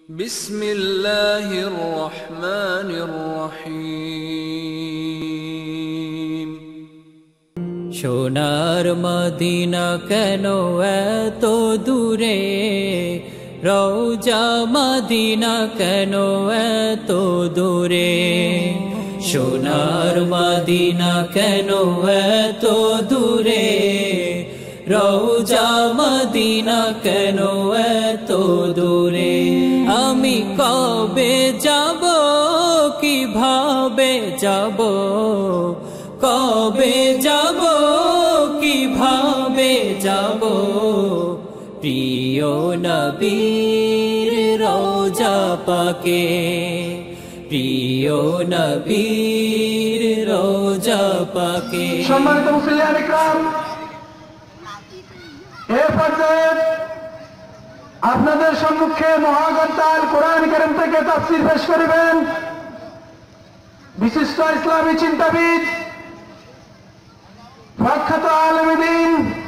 بسم الله الرحمن الرحيم সোনার মদিনা কেন এত দূরে রওজা মদিনা কেন এত দূরে সোনার মদিনা কেন এত দূরে রওজা মদিনা কেন এত দূরে আমি কবে যাব কিভাবে যাব কবে যাব কিভাবে যাব প্রিয় নবীর রওজা পাকে প্রিয় নবীর রওজা পাকে সম্মানিত মুসলিয়ান ইকরাম এই পর্যায়ে আপনাদের সম্মুখে মহাগ্রন্থাল কোরআন কারীম থেকে তাফসীর পেশ করিবেন বিশিষ্ট ইসলামী চিন্তাবিদ প্রখ্যাত আলেমে দ্বীন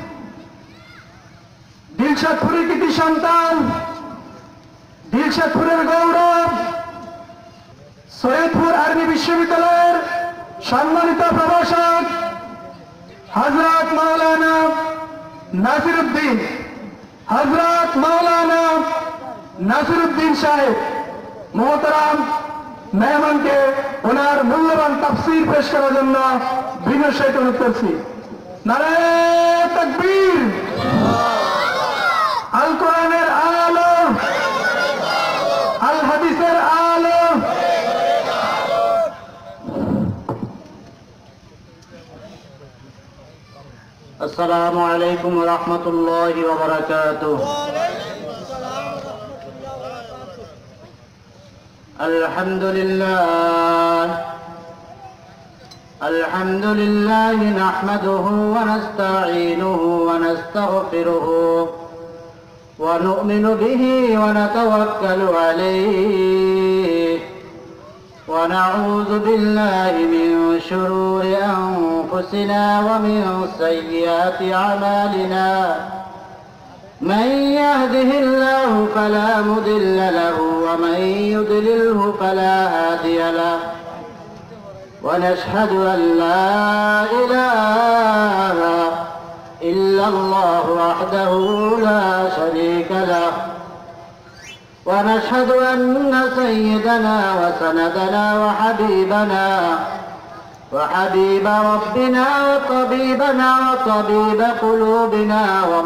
দিলশাদপুরের কৃতি সন্তান দিলশাদপুরের গৌরব সৈয়দপুর আরবি বিশ্ববিদ্যালয়ের সম্মানিত প্রভাষক হযরত মাওলানা নাসিরউদ্দিন হযরত মাওলানা নাসিরউদ্দিন সাহেব মোহতারাম মেহমানকে ওনার মূল্যবান তাফসীর পেশ করার জন্য বিনয়ের সহিত অনুরোধ করছি। নারায়ে তাকবীর, আল কোরআনের আলো, আল হাদিসের আলো। السلام عليكم ورحمة الله وبركاته. الحمد لله نحمده ونستعينه ونستغفره ونؤمن به ونتوكل عليه ونعوذ بالله من شرور أنفسنا ومن سيئات أعمالنا من يهده الله فلا مضل له ومن يضلله فلا هادي له ونشهد أن لا إله إلا الله وحده لا شريك له ونشهد أن سيدنا وسندنا وحبيب ربنا وطبيبنا وطبيب قلوبنا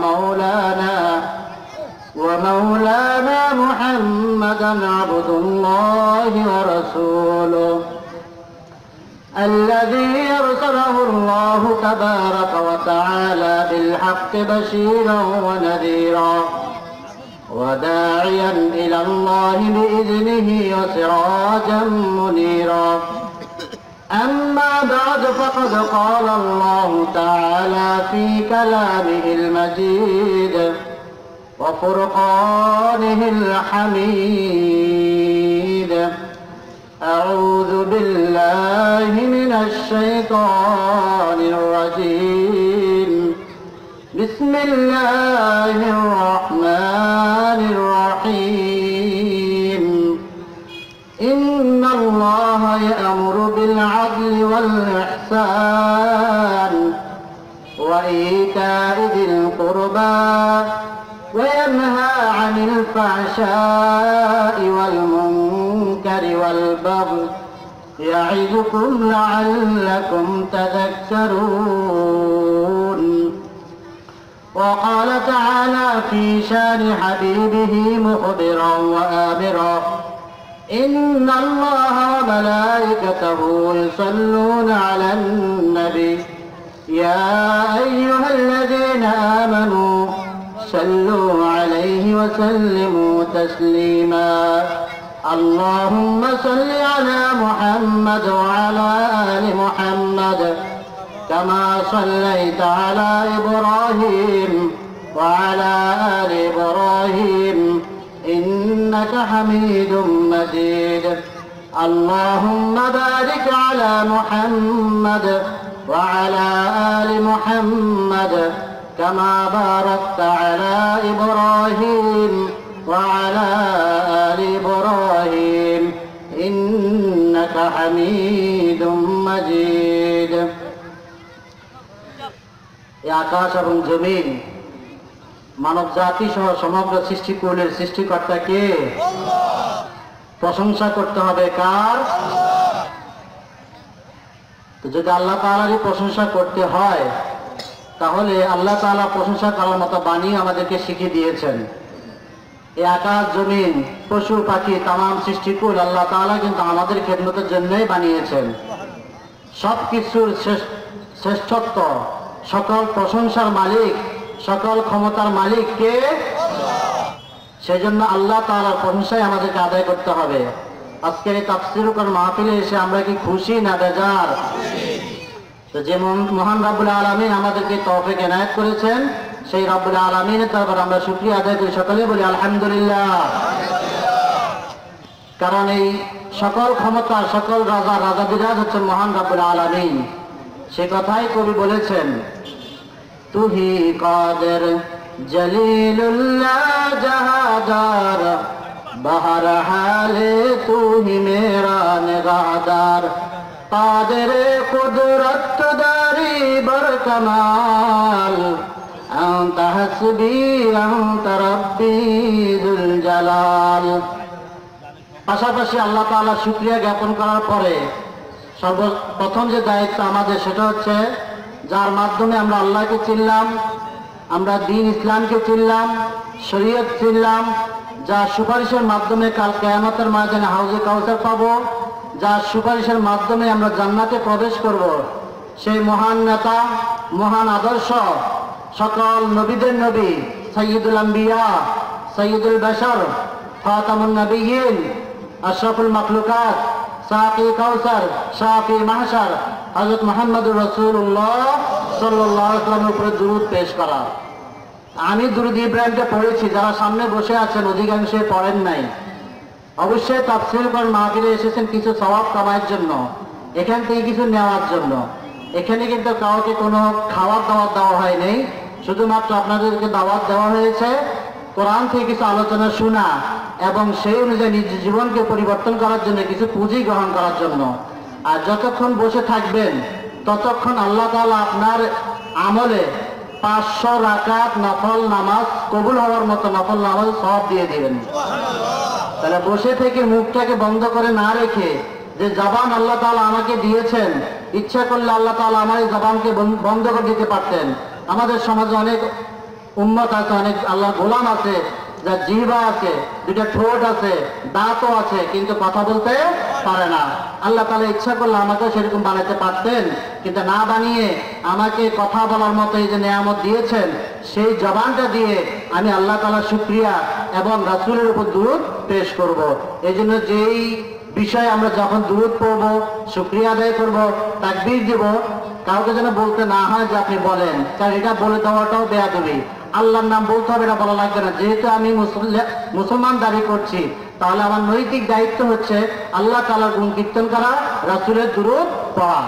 ومولانا محمدا عبد الله ورسوله الذي أرسله الله تبارك وتعالى بالحق بشيرا ونذيرا وداعيا إلى الله بإذنه وسراجا منيرا أما بعد فقد قال الله تعالى في كلامه المجيد وفرقانه الحميد أعوذ بالله من الشيطان الرجيم بسم الله الرحمن الرحيم إن الله يأمر بالعدل والإحسان وإيتاء ذي القربى وينهى عن الفحشاء والمنكر والبغي يعظكم لعلكم تذكرون وقال تعالى في شان حبيبه مخبرا وآمرا إن الله وملائكته يصلون على النبي يا أيها الذين آمنوا صلوا عليه وسلموا تسليما اللهم صل على محمد وعلى آل محمد كما صليت على إبراهيم وعلى آل إبراهيم إنك حميد مجيد اللهم بارك على محمد وعلى آل محمد كما باركت على إبراهيم وعلى آل إبراهيم حميد مجيد এই আকাশ এবং জমিন মানব জাতি সহ সমগ্র সৃষ্টিকুলের সৃষ্টিকর্তা কে? প্রশংসা করতে হবে কার? তো যদি আল্লাহ তাআলারই প্রশংসা করতে হয় তাহলে আল্লাহ তাআলা প্রশংসা করার মতো বাণী আমাদেরকে শিখিয়ে দিয়েছেন। এই আকাশ জমিন পশু পাখি তাম সৃষ্টিকুল আল্লাহ তাআলা কিন্তু আমাদের খেদমতের জন্যই বানিয়েছেন। সব কিছুর শ্রেষ্ঠত্ব, সকল প্রশংসার মালিক, সকল ক্ষমতার মালিক কে? সেজন্য আল্লাহ তাআলার প্রশংসাই আমাদেরকে আদায় করতে হবে। আজকের এই তাফসীর মাহফিলে এসে আমরা কি খুশি না বেজার? তো যে মহান রব্বুল আলামিন আমাদেরকে তৌফিক এনায়েত করেছেন সেই রব্বুল আলামিনের দরবারে আমরা শুকরিয়া আদায় করি, সকলে বলি আলহামদুলিল্লাহ। কারণ এই সকল ক্ষমতা, সকল রাজা রাজাদিরাজ হচ্ছেন মহান রব্বুল আলামিন। সে কথাই কবি বলেছেন, তুহি কাদের জলিলুল্লাহ জাহাদার বাহার হালে তুহি মেরা নিগাহদার কাদের কুদরত দারি বর কমাল أنت حسبي أنت ربي ذو الجلال। পাশাপাশি আল্লাহ তাআলা শুকরিয়া জ্ঞাপন করার পরে সর্বপ্রথম যে দায়িত্ব আমাদের সেটা হচ্ছে যার মাধ্যমে আমরা আল্লাহকে চিনলাম, আমরা দ্বীন ইসলামকে চিনলাম, শরীয়ত চিনলাম, যার সুপারিশের মাধ্যমে কাল কিয়ামতের ময়দানে হাউজে কাউসার পাবো, যার সুপারিশের মাধ্যমে আমরা জান্নাতে প্রবেশ করব, সেই মহান নেতা, মহান আদর্শ, সকল নবীদের নবী সাইয়্যিদুল আম্বিয়া, সাইয়্যিদুল বাশার, খাতামুন নবিয়্যিন, আশরাফুল মাখলুকাত, সাকি কাউসার, শাফি মাহশার হযরত মুহাম্মদুর রাসূলুল্লাহ সাল্লাল্লাহু আলাইহি ওয়াসাল্লামের উপরে দুরূদ পেশ করা। আমি দুরূদ ইব্রাহিমটা পড়েছি, যারা সামনে বসে আছেন অধিকাংশে পড়েন নাই। অবশ্যই তাফসীর মাহফিলে এসেছেন কিছু সওয়াব কামাইয়ের জন্য, এখান থেকে কিছু নেওয়ার জন্য। এখানে কিন্তু কাউকে কোনো খাওয়ার দাওয়াত দেওয়া হয়নি, শুধুমাত্র আপনাদেরকে দাওয়াত দেওয়া হয়েছে কোরআন থেকে কিছু আলোচনা শোনা এবং সেই অনুযায়ী নিজ জীবনকে পরিবর্তন করার জন্য কিছু পুঁজি গ্রহণ করার জন্য। আর যতক্ষণ বসে থাকবেন ততক্ষণ আল্লাহ তাআলা আপনার আমলে 500 রাকাত নফল নামাজ কবুল হওয়ার মতো নফল নামাজ সওয়াব দিয়ে দিবেন। তাহলে বসে থেকে মুখটাকে বন্ধ করে না রেখে, যে জবান আল্লাহ তাআলা আমাকে দিয়েছেন, ইচ্ছা করলে আল্লাহ তাআলা আমার এই জবানকে বন্ধ করে দিতে পারতেন। আমাদের সমাজে অনেক উম্মত আছে, অনেক আল্লাহর গোলাম আছে, যার জিহ্বা আছে, দুইটা ঠোঁট আছে, দাঁতও আছে, কিন্তু কথা বলতে পারে না। আল্লাহ তাআলা ইচ্ছা করলে আমাকে সেরকম বানাতে পারতেন, কিন্তু না বানিয়ে আমাকে কথা বলার মতো এই যে নেয়ামত দিয়েছেন, সেই জবানটা দিয়ে আমি আল্লাহ তাআলার শুকরিয়া এবং রাসূলের উপর দুরূদ পেশ করব। এই জন্য যেই বিষয়ে আমরা যখন দুরূদ পড়ব, শুকরিয়া আদায় করব, তাকবীর দেব, কাউকে যেন বলতে না হয় যে আপনি বলেন, কারণ এটা বলে দেওয়াটাও বেয়াদবি। আল্লাহর নাম বলতে হবে, এটা বলা লাগবে না। যেহেতু আমি মুসলমান দাবি করছি, তাহলে আমার নৈতিক দায়িত্ব হচ্ছে আল্লাহ তাআলার গুণ কীর্তন করা, রাসূলের দুরূদ পড়া।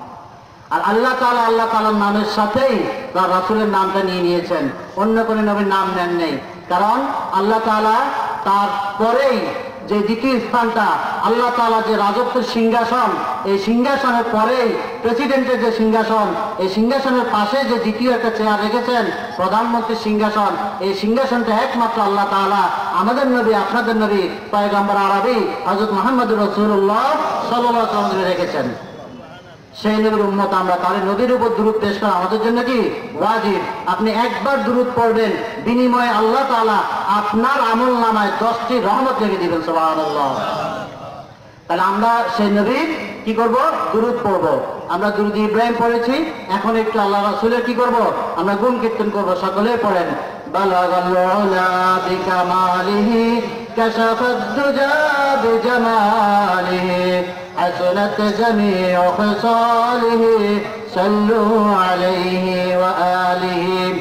আর আল্লাহ তাআলার নামের সাথেই তার রাসূলের নামটা নিয়ে নিয়েছেন, অন্য কোনো নবীর নাম নেন নেই। কারণ আল্লাহ তাআলা তার পরেই যে দ্বিতীয় স্থানটা, আল্লাহ তাআলা যে রাজত্বের সিংহাসন, এই সিংহাসনের পরেই প্রেসিডেন্টের যে সিংহাসন, এই সিংহাসনের পাশে যে দ্বিতীয় একটা চেয়ার রেখেছেন, প্রধানমন্ত্রীর সিংহাসন, এই সিংহাসনটা একমাত্র আল্লাহ তাআলা আমাদের নবী, আপনাদের নবী পয়গম্বর আরবি হযরত মুহাম্মদুর রাসূলুল্লাহ সাল্লাল্লাহু আলাইহি ওয়াসাল্লাম রেখেছেন। সেই নবীর উম্মত আমরা, তাহলে নবীর উপর দুরূদ পেশ করা আমাদের জন্য কি ওয়াজিব। আপনি একবার দুরূদ পড়বেন, বিনিময়ে আল্লাহ তাআলা আপনার আমলনামায় 10টি রহমত লিখে দিবেন। সুবহানাল্লাহ। তাহলে আমরা সেই নবীর কি করব? দুরূদ পড়ব। আমরা দুরূদ ইব্রাহিম পড়েছি, এখন একটু আল্লাহ রাসূলের কি করব? আমরা গুণ কীর্তন করব। সকলে পড়েন, বালাগাল উলা বিকামালিহি কাশাফাদ দুজা বিজামালিহি حسنت جميع خصاله صلوا عليه وآله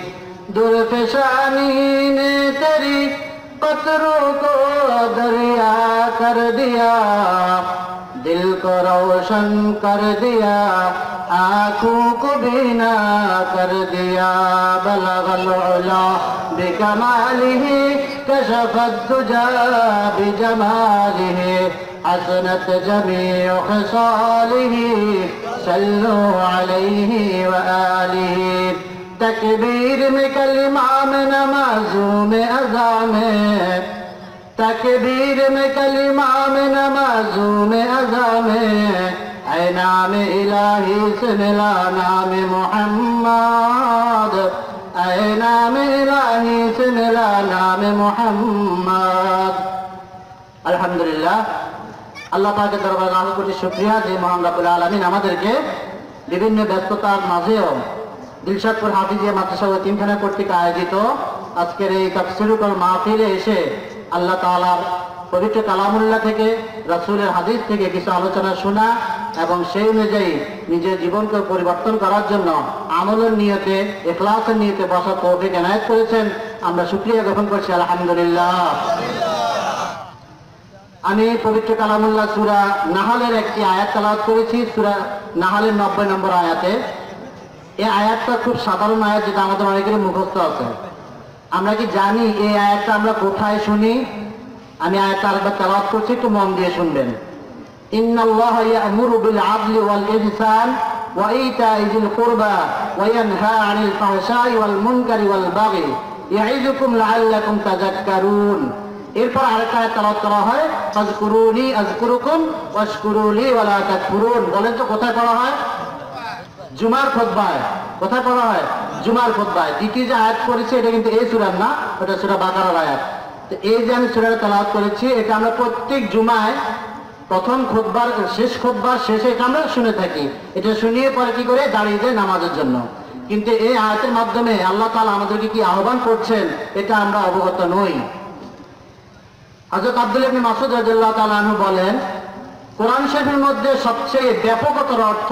درفشانی نے تیری قطروں کو دریا کر دیا दिल को रोशन कर दिया, आँखों को बीना कर दिया। बलगल उला बिकमालिही कशफत दुजा बिजमालिही हसनत जमीउ खिसालिही सल्लु अलैहि व आलिही। तकबीर में कलिमा में नमाज़ों में अज़ा में, तकबीर में कलिमा में नमाज़ों में अज़ा में, ऐ नाम इलाही से मिला नाम मोहम्मद, ऐ नाम इलाही से मिला नाम मोहम्मद। अल्हम्दुलिल्लाह, আল্লাহ পাকের দরবারে লাখ কোটি শুকরিয়া যে মহান রব্বুল আলামিন আমাদেরকে বিভিন্ন ব্যস্ততার মাঝেও দিলশাদপুর হাফিজিয়া মাদ্রাসা ও তিনখানা কর্তৃক আয়োজিত আজকের এই তাফসীরুল মাহফিলে এসে আল্লাহ তাআলার পবিত্র কালামুল্লাহ থেকে, রাসূলের হাদিস থেকে কিছু আলোচনা শোনা এবং সেই অনুযায়ী নিজের জীবনকে পরিবর্তন করার জন্য আমলের নিয়তে, ইখলাসের নিয়তে বসার তৌফিক এনায়েত করেছেন। আমরা শুকরিয়া জ্ঞাপন করছি আলহামদুলিল্লাহ। আমি পবিত্র কালামুল্লাহ সূরা নাহলের একটি আয়াত তেলাওয়াত করেছি, সূরা নাহলের 90 নম্বর আয়াতে। এই আয়াতটা খুব সাধারণ আয়াত, যেটা আমাদের অনেকেরই মুখস্থ আছে। আমরা কি জানি এই আয়াতটা আমরা কোথায় শুনি? আমি আয়াতটা আরেকবার তেলাওয়াত করছি, একটু মন দিয়ে শুনবেন। ইন্নাল্লাহা ইয়া'মুরু বিল আদলি ওয়াল ইহসান ওয়া ইতা'i যিল কুরবা ওয়া ইয়ানহা আনিল ফাহশাই ওয়াল মুনকারি ওয়াল বাগি ইয়া'iযুকুম লা'আল্লাকুম তাযাক্কারুন। এরপর আরেকটা আয়াত তেলাওয়াত করা হয়, ফাযকুরুনি আযকুরুকুম ওয়াশকুরুলি ওয়া লা তাকফুরুন। বলেন তো কোথায় পড়া হয়? জুমার খুতবায়। কোথায় পড়া হয়? জুমার খুতবায়। দ্বিতীয় যে আয়াত করেছি এটা কিন্তু এই সূরার না, ওটা সূরা বাকারার আয়াত। তো এই যে আমি সূরাটা তেলাওয়াত করেছি, এটা আমরা প্রত্যেক জুমায় প্রথম খুতবার শেষ খুতবার শেষে এটা আমরা শুনে থাকি। এটা শুনিয়ে পরে কি করে দাঁড়িয়ে যায় নামাজের জন্য। কিন্তু এই আয়াতের মাধ্যমে আল্লাহ তাআলা আমাদেরকে কি আহ্বান করছেন এটা আমরা অবগত নই। হযরত আব্দুল্লাহ ইবনে মাসউদ রাদিয়াল্লাহু তাআলা আনহু বলেন, কোরআন শরীফের মধ্যে সবচেয়ে ব্যাপকতর অর্থ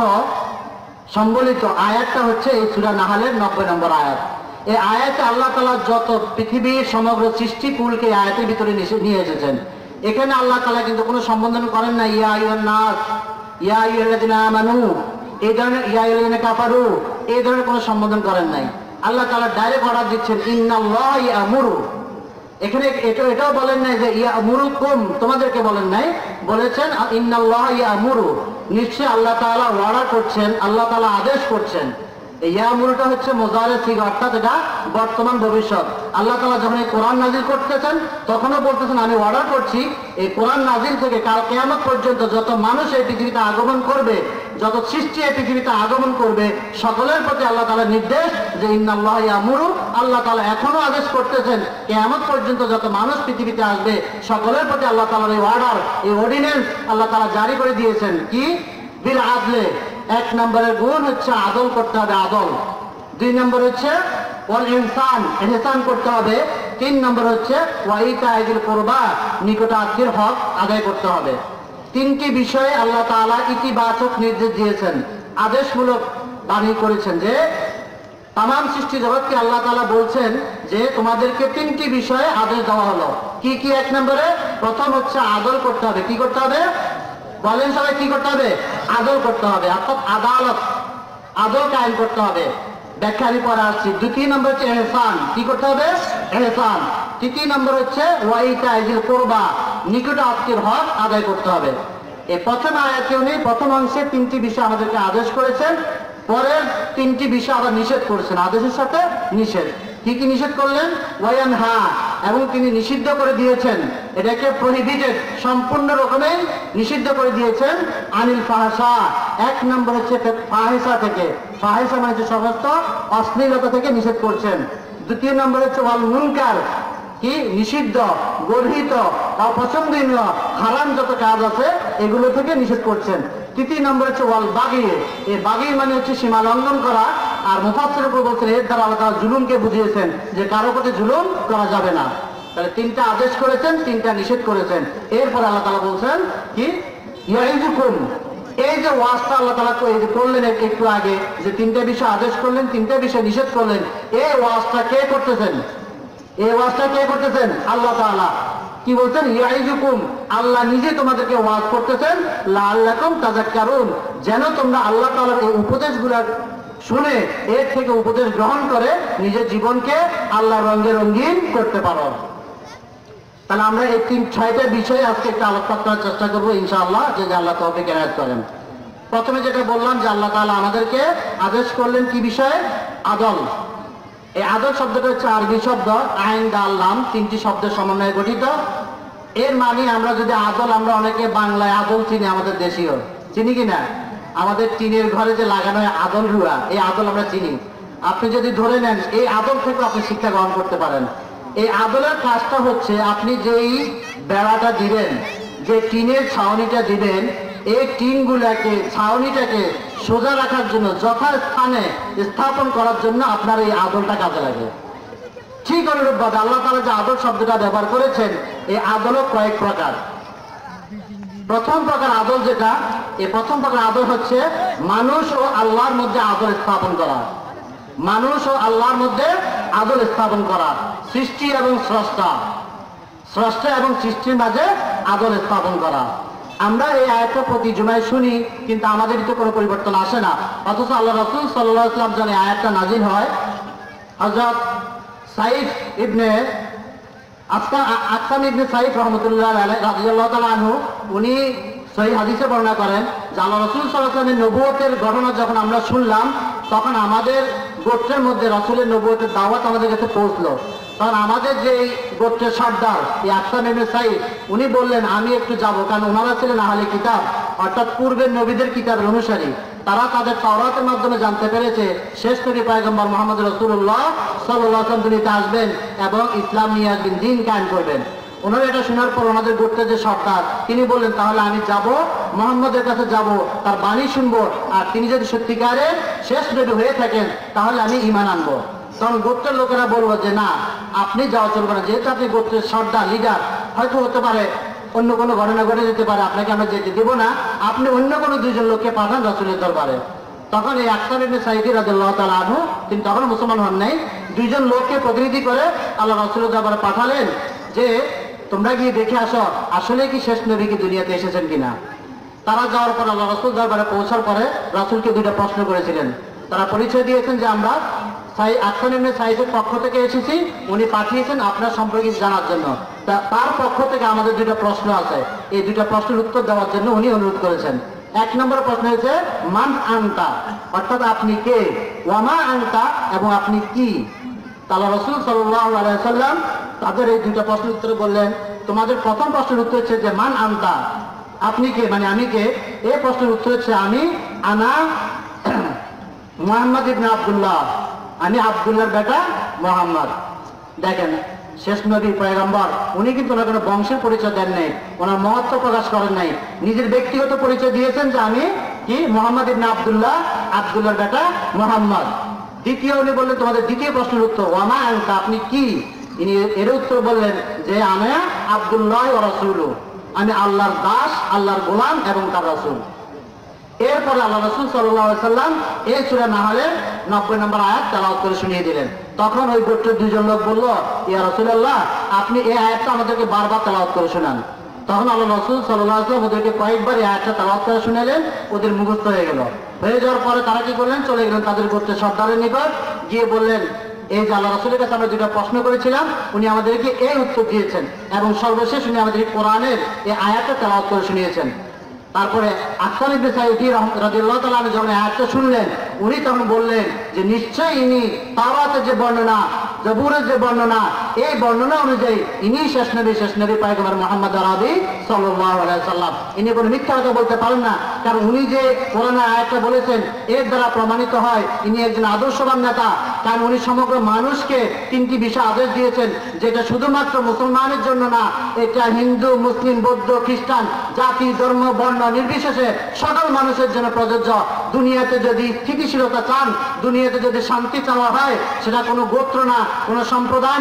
সম্বলিত আয়াতটা হচ্ছে এই সূরা নাহলের 90 নম্বর আয়াত। এই আয়াতে আল্লাহ তাআলা যত পৃথিবীর সমগ্র সৃষ্টিকুলকে এই আয়াতের ভিতরে নিয়ে এসেছেন। এখানে আল্লাহ তাআলা কিন্তু কোনো সম্বোধন করেন না ইয়া আইয়ুহান নাস, ইয়া আইয়ুহাল্লাযিনা আমানু, এই ধরনের ইয়া আইয়ুহাল্লাযিনা কাফারু, এই ধরনের কোনো সম্বোধন করেন নাই। আল্লাহ তাআলা ডাইরেক্ট অর্ডার দিচ্ছেন ইন্নাল্লাহা ইয়া'মুরু। এখানে এটাও বলেন নাই যে ইয়া'মুরুকুম, তোমাদেরকে বলেন নাই, বলেছেন ইন্নাল্লাহা ইয়া'মুরু। নিশ্চয় আল্লাহ তাআলা অর্ডার করছেন, আল্লাহ তাআলা আদেশ করছেন। ইয়া'মুরুটা হচ্ছে মুজারে সিগা, অর্থাৎ এটা বর্তমান ভবিষ্যৎ। আল্লাহ তাআলা যখন এই কোরআন নাজিল করতেছেন তখনও বলতেছেন আমি অর্ডার করছি এই কোরআন নাজিল থেকে কাল কিয়ামত পর্যন্ত যত মানুষ এই পৃথিবীতে আগমন করবে, যত সৃষ্টি এই পৃথিবীতে আগমন করবে, সকলের প্রতি আল্লাহ তাআলার নির্দেশ যে ইন্নাল্লাহা ইয়া'মুরু। আল্লাহ তাআলা এখনো আদেশ করতেছেন কিয়ামত পর্যন্ত যত মানুষ পৃথিবীতে আসবে সকলের প্রতি আল্লাহ তাআলার এই অর্ডার, এই অর্ডিন্যান্স আল্লাহ তাআলা জারি করে দিয়েছেন। কি? বিল আদলে। এক নম্বরের গুণ হচ্ছে আদল করতে হবে, আদল। দুই নম্বর হচ্ছে ওয়াল ইহসান, ইহসান করতে হবে। তিন নম্বর হচ্ছে ওয়া ইতা'i যিল কুরবা, নিকট আত্মীয়ের হক আদায় করতে হবে। তিনটি বিষয়ে আল্লাহ তাআলা ইতিবাচক নির্দেশ দিয়েছেন, আদেশমূলক বাণী করেছেন যে তামাম সৃষ্টি জগৎকে আল্লাহ তাআলা বলছেন যে তোমাদেরকে তিনটি বিষয়ে আদেশ দেওয়া হলো। কি কি? এক নম্বরে প্রথম হচ্ছে আদল করতে হবে। কি করতে হবে? বলেন সবাই, কি করতে হবে? আদল করতে হবে, অর্থাৎ আদালত, আদল কায়েম করতে হবে। ব্যাখ্যা আমি পরে আসছি। দ্বিতীয় নম্বর হচ্ছে ইহসান। কি করতে হবে? ইহসান। তৃতীয় নম্বর হচ্ছে ওয়া ইতা'i যিল কুরবা, নিকট আত্মীয়ের হক আদায় করতে হবে। এই প্রথম আয়াতে উনি প্রথম অংশে তিনটি বিষয় আমাদেরকে আদেশ করেছেন, পরের তিনটি বিষয় আবার নিষেধ করেছেন, আদেশের সাথে নিষেধ। কি কি নিষেধ করলেন? ওয়ায়ানহা, এবং তিনি নিষিদ্ধ করে দিয়েছেন, এটাকে প্রহিবিটেড, সম্পূর্ণ রকমের নিষিদ্ধ করে দিয়েছেন। আনিল ফাহশা, এক নম্বর হচ্ছে ফাহিশা থেকে, ফাহিশা মানে হচ্ছে সমস্ত অশ্লীলতা থেকে নিষেধ করছেন। দ্বিতীয় নম্বর হচ্ছে ওয়াল মুনকার, কি? নিষিদ্ধ, গর্হিত, অপছন্দনীয়, হারাম যত কাজ আছে এগুলো থেকে নিষেধ করছেন। তৃতীয় নম্বর হচ্ছে ওয়াল বাগি, এই বাগি মানে হচ্ছে সীমা লঙ্ঘন করা। আর মুফাসসিরের উপর বলছেন এর দ্বারা আল্লাহ তাআলা জুলুমকে বুঝিয়েছেন যে কারো প্রতি জুলুম করা যাবে না। তাহলে তিনটা আদেশ করেছেন, তিনটা নিষেধ করেছেন। এরপর আল্লাহ তাআলা বলছেন কি? ইয়াইযুকুম, এই যে ওয়াজটা আল্লাহ তাআলা করলেন একটু আগে, যে তিনটা বিষয় আদেশ করলেন, তিনটা বিষয় নিষেধ করলেন, এই ওয়াজটা কে করতেছেন? এই ওয়াজটা কে করতেছেন? আল্লাহ তাআলা। কি বলছেন? ইয়াইজুকুম, আল্লাহ নিজে তোমাদেরকে ওয়াজ করতেছেন, লাআল্লাকুম তাযাক্কারুন, যেন তোমরা আল্লাহ তাআলার এই উপদেশগুলো শুনে এর থেকে উপদেশ গ্রহণ করে নিজের জীবনকে আল্লাহর রঙে রঙিন করতে পারো। তাহলে আমরা এই 6টা বিষয়ে আজকে একটু আলোচনা করার চেষ্টা করবো ইনশাআল্লাহ, যদি আল্লাহ তৌফিক এনায়েত করেন। প্রথমে যেটা বললাম যে আল্লাহ তাআলা আমাদেরকে আদেশ করলেন কি বিষয়ে? আদল। এই আদল শব্দটা হচ্ছে আরবি শব্দ, আইন দাল লাম, 3টি শব্দের সমন্বয়ে গঠিত। এর মানে আমরা যদি আদল, আমরা অনেকে বাংলায় আদল চিনি, আমাদের দেশীয় চিনি কিনা, আমাদের টিনের ঘরে যে লাগানো হয় আদল রুয়া, এই আদল আমরা চিনি। আপনি যদি ধরে নেন এই আদল থেকে আপনি শিক্ষা গ্রহণ করতে পারেন। এই আদলের কাজটা হচ্ছে আপনি যেই বেড়াটা দিবেন, যে টিনের ছাউনিটা দিবেন, এই টিনগুলাকে, ছাউনিটাকে সোজা রাখার জন্য, যথাস্থানে স্থাপন করার জন্য আপনার এই আদলটা কাজে লাগে। ঠিক অনুরূপভাবে আল্লাহ তাআলা যে আদল শব্দটা ব্যবহার করেছেন, এই আদলও কয়েক প্রকার। প্রথম প্রকার আদল যেটা, এই প্রথম প্রকার আদল হচ্ছে মানুষ ও আল্লাহর মধ্যে আদল স্থাপন করা। মানুষ ও আল্লাহর মধ্যে আদল স্থাপন করা, সৃষ্টি এবং স্রষ্টা, স্রষ্টা এবং সৃষ্টির মাঝে আদল স্থাপন করা। আমরা এই আয়াতটা প্রতি জুমায় শুনি, কিন্তু আমাদের তো কোনো পরিবর্তন আসে না। অথচ আল্লাহ রাসূল সাল্লাল্লাহু আলাইহি ওয়াসাল্লাম যখন আয়াতটা নাজিল হয়, হযরত সাইফ ইবনে আকসাম ইবনে সাইফ রাহমাতুল্লাহ আলাইহি রাদিয়াল্লাহু তাআলা আনহু, উনি সহিহ হাদিসে বর্ণনা করেন যে আল্লাহ রাসূল সাল্লাল্লাহু আলাইহি ওয়াসাল্লামের নবুয়তের ঘটনা যখন আমরা শুনলাম, তখন আমাদের গোত্রের মধ্যে রাসূলের নবুয়তের দাওয়াত আমাদের কাছে পৌঁছলো। তখন আমাদের যে গোত্রের সর্দার এই আকসাম ইবনে সাইফ, উনি বললেন আমি একটু যাব, কারণ ওনারা ছিলেন আহলে কিতাব, অর্থাৎ পূর্বের নবীদের কিতাবের অনুসারী। তারা তাদের তাওরাতের মাধ্যমে জানতে পেরেছে শেষ নবী পয়গম্বর মুহাম্মদ রাসূলুল্লাহ সাল্লাল্লাহু আলাইহি ওয়াসাল্লাম দুনিয়াতে আসবেন এবং ইসলাম নিয়ে আসবেন, দ্বীন কায়েম করবেন। ওনারা এটা শোনার পর ওনাদের গোত্রের যে সর্দার, তিনি বললেন তাহলে আমি যাব, মুহাম্মদের কাছে যাব, তার বাণী শুনবো, আর তিনি যদি সত্যিকারের শেষ নবী হয়ে থাকেন তাহলে আমি ঈমান আনবো। তখন গোত্রের লোকেরা বললো যে না, আপনি যাওয়া চলবে না, যেহেতু আপনি গোত্রের সর্দার, লিডার, হয়তো হতে পারে অন্য কোনো ঘটনা ঘটে যেতে পারে, আপনাকে আমরা যেতে দেব না, আপনি অন্য কোনো 2জন লোককে পাঠান রাসূলের দরবারে। তখন এই আকসাম ইবনে সাইফ রাদিয়াল্লাহু তাআলা আনহু, তিনি তখন মুসলমান হন নাই, 2জন লোককে প্রতিনিধি করে আল্লাহ রাসূলের দরবারে পাঠালেন যে তোমরা গিয়ে দেখে আসো আসলে কি শেষ নবী কি দুনিয়াতে এসেছেন কিনা। তারা যাওয়ার পর আল্লাহ রাসূল দরবারে পৌঁছার পরে রাসূলকে 2টা প্রশ্ন করেছিলেন। তারা পরিচয় দিয়েছেন যে আমরা আকসাম ইবনে সাইফের পক্ষ থেকে এসেছি, উনি পাঠিয়েছেন আপনার সম্পর্কে জানার জন্য। তার পক্ষ থেকে আমাদের 2টা প্রশ্ন আছে, এই 2টা প্রশ্নের উত্তর দেওয়ার জন্য উনি অনুরোধ করেছেন। 1 নম্বর প্রশ্ন হয়েছে মান আনতা, অর্থাৎ আপনি কে, ওয়ামা আনতা, এবং আপনি কি। আল্লাহ রাসূল সাল্লাল্লাহু আলাইহি ওয়াসাল্লাম তাদের এই 2টা প্রশ্নের উত্তরে বললেন, তোমাদের প্রথম প্রশ্নের উত্তর হচ্ছে যে মান আনতা, আপনি কে, মানে আমি কে। এই প্রশ্নের উত্তর হচ্ছে আমি আনা মুহাম্মদ ইবনে আব্দুল্লাহ, আমি আব্দুল্লাহর বেটা মুহাম্মদ। দেখেন শেষ নবী পয়গম্বর, উনি কিন্তু ওনার কোনো বংশের পরিচয় দেন নাই, ওনার মহত্ব প্রকাশ করেন নাই, নিজের ব্যক্তিগত পরিচয় দিয়েছেন যে আমি কি মুহাম্মদ ইবনে আব্দুল্লাহ, আব্দুল্লাহর বেটা মুহাম্মদ। দ্বিতীয় উনি বললেন তোমাদের দ্বিতীয় প্রশ্নের উত্তর ওয়ামা আনতা, আপনি কি। ইনি এর উত্তর বললেন যে আমি আব্দুল্লাহ ওয়া রাসূলু, আমি আল্লাহর দাস, আল্লাহর গোলাম এবং তার রাসূল। এরপরে আল্লাহ রাসূল সাল্লাল্লাহু আলাইহি ওয়াসাল্লাম এই সূরা নাহলের 90 নম্বর আয়াত তেলাওয়াত করে শুনিয়ে দিলেন। তখন ওই গোত্রের 2জন লোক বলল, ইয়া রাসূলুল্লাহ, আপনি এই আয়াতটা আমাদেরকে বারবার তেলাওয়াত করে শোনান। তখন আল্লাহ রাসূল সাল্লাল্লাহু আলাইহি ওয়াসাল্লাম ওদেরকে কয়েকবার এই আয়াতটা তেলাওয়াত করে শুনালেন, ওদের মুখস্থ হয়ে গেল। হয়ে যাওয়ার পরে তারা কি করলেন, চলে গেলেন তাদের গোত্রের সর্দারের নিকট, গিয়ে বললেন এই যে আল্লাহ রাসূলের কাছে আমরা 2টা প্রশ্ন করেছিলাম, উনি আমাদেরকে এই উত্তর দিয়েছেন, এবং সর্বশেষ উনি আমাদের কোরআনের এই আয়াতটা তেলাওয়াত করে শুনিয়েছেন। তারপরে আকসাম ইবনে সাইফ রাদিয়াল্লাহু তাআলা আনহু যখন আয়াতটা শুনলেন, উনি তখন বললেন যে নিশ্চয়ই ইনি তাওরাতের যে বর্ণনা, জবুরের যে বর্ণনা, এই বর্ণনা অনুযায়ী ইনি শেষ নবী পয়গম্বর মুহাম্মদ আরবি সাল্লাল্লাহু আলাইহি ওয়াসাল্লাম। ইনি কোনো মিথ্যা কথা বলতে পারেন না, কারণ উনি যে কোরআনের আয়াতটা বলেছেন এর দ্বারা প্রমাণিত হয় ইনি একজন আদর্শবান নেতা। কারণ উনি সমগ্র মানুষকে 3টি বিষয় আদেশ দিয়েছেন, যেটা শুধুমাত্র মুসলমানের জন্য না, এটা হিন্দু, মুসলিম, বৌদ্ধ, খ্রিস্টান, জাতি, ধর্ম, বর্ণ নির্বিশেষে সকল মানুষের জন্য প্রযোজ্য। দুনিয়াতে যদি স্থিতিশীলতা চান, দুনিয়াতে যদি শান্তি চাওয়া হয়, সেটা কোনো গোত্র না, কোনো সম্প্রদায় না,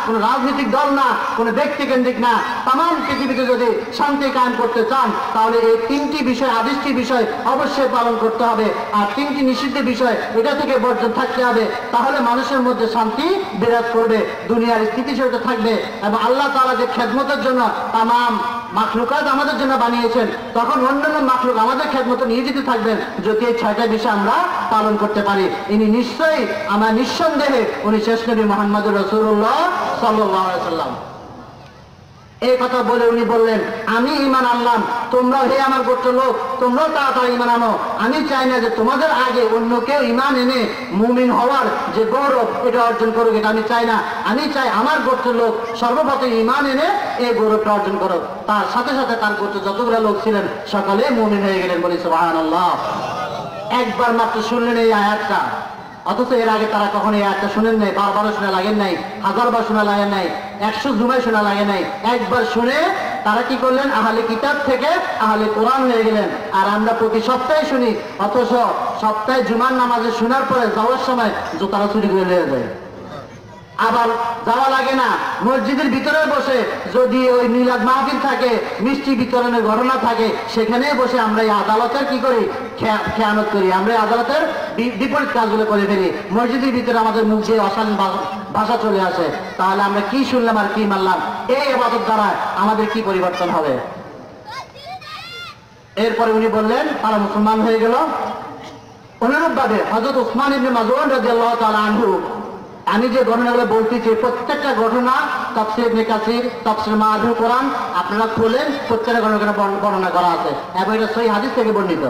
কোনো রাজনৈতিক দল না, কোনো ব্যক্তি কেন্দ্রিক না। তামাম পৃথিবীতে যদি শান্তি কায়েম করতে চান তাহলে এই তিনটি বিষয়, আদিষ্টি বিষয় অবশ্যই পালন করতে হবে, আর তিনটি নিষিদ্ধ বিষয় এটা থেকে বর্জন থাকতে হবে। তাহলে মানুষের মধ্যে শান্তি বিরাজ করবে, দুনিয়ার স্থিতিশীলতা থাকবে। এবং আল্লাহ তাআলা যে খেদমতের জন্য তামাম মাখলুকাত আমাদের জন্য বানিয়েছেন, তখন অন্যান্য মাখলুক আমাদের খেদমতে নিয়োজিত থাকবেন যদি এই 6টা বিষয় আমরা পালন করতে পারি। ইনি নিশ্চয়ই, আমার নিঃসন্দেহে উনি শেষ নবী মুহাম্মদুর রাসূলুল্লাহ সাল্লাল্লাহু আলাইহি ওয়াসাল্লাম। এই কথা বলে উনি বললেন, আমি ঈমান আনলাম, তোমরাও হে আমার গোত্র লোক তোমরাও তাড়াতাড়ি ঈমান আনো। আমি চাই না যে তোমাদের আগে অন্য কেউ ঈমান এনে মুমিন হওয়ার যে গৌরব এটা অর্জন করুক, এটা আমি চাই না। আমি চাই আমার গোত্র লোক সর্বপ্রথম ঈমান এনে এই গৌরবটা অর্জন করো। তার সাথে সাথে তার গোত্র যতগুলো লোক ছিলেন সকলে মুমিন হয়ে গেলেন, বলি সুবহানাল্লাহ। একবার মাত্র শুনলেন এই আয়াতটা, অথচ এর আগে তারা কখনো এই আয়াতটা শুনেন নাই, বারবার শোনা লাগেন নাই, 1000 বার শোনা লাগেন নাই, 100 জুমায় শোনা লাগে নাই। একবার শুনে তারা কি করলেন, আহলে কিতাব থেকে আহলে কোরআন হয়ে গেলেন। আর আমরা প্রতি সপ্তাহে শুনি, অথচ সপ্তাহে জুমার নামাজে শোনার পরে যাওয়ার সময় জুতারা চুরি করে নিয়ে যায়। আবার যাওয়া লাগে না, মসজিদের ভিতরে বসে যদি ওই মিলাদ মাহফিল থাকে, মিষ্টি বিতরণের ঘটনা থাকে, সেখানে বসে আমরা এই আদালতের কি করি, খেয়ানত করি, আমরা এই আদালতের বিপরীত কাজগুলো করে ফেলি। মসজিদের ভিতরে আমাদের মুখ দিয়ে অশালীন ভাষা চলে আসে। তাহলে আমরা কি শুনলাম আর কি মানলাম? এই ইবাদত দ্বারা আমাদের কি পরিবর্তন হবে? এরপরে উনি বললেন তারা মুসলমান হয়ে গেল। অনুরূপভাবে হযরত উসমান ইবনে মাযউন রাদিয়াল্লাহু তাআলা আনহু, আমি যে ঘটনাগুলো বলতেছি প্রত্যেকটা ঘটনা তাফসীর ইবনে কাসির, তাফসীর মাআদুল কোরআন আপনারা খুলেন, প্রত্যেকটা ঘটনা বর্ণনা করা আছে এবং এটা সহিহ হাদিস থেকে বর্ণিত।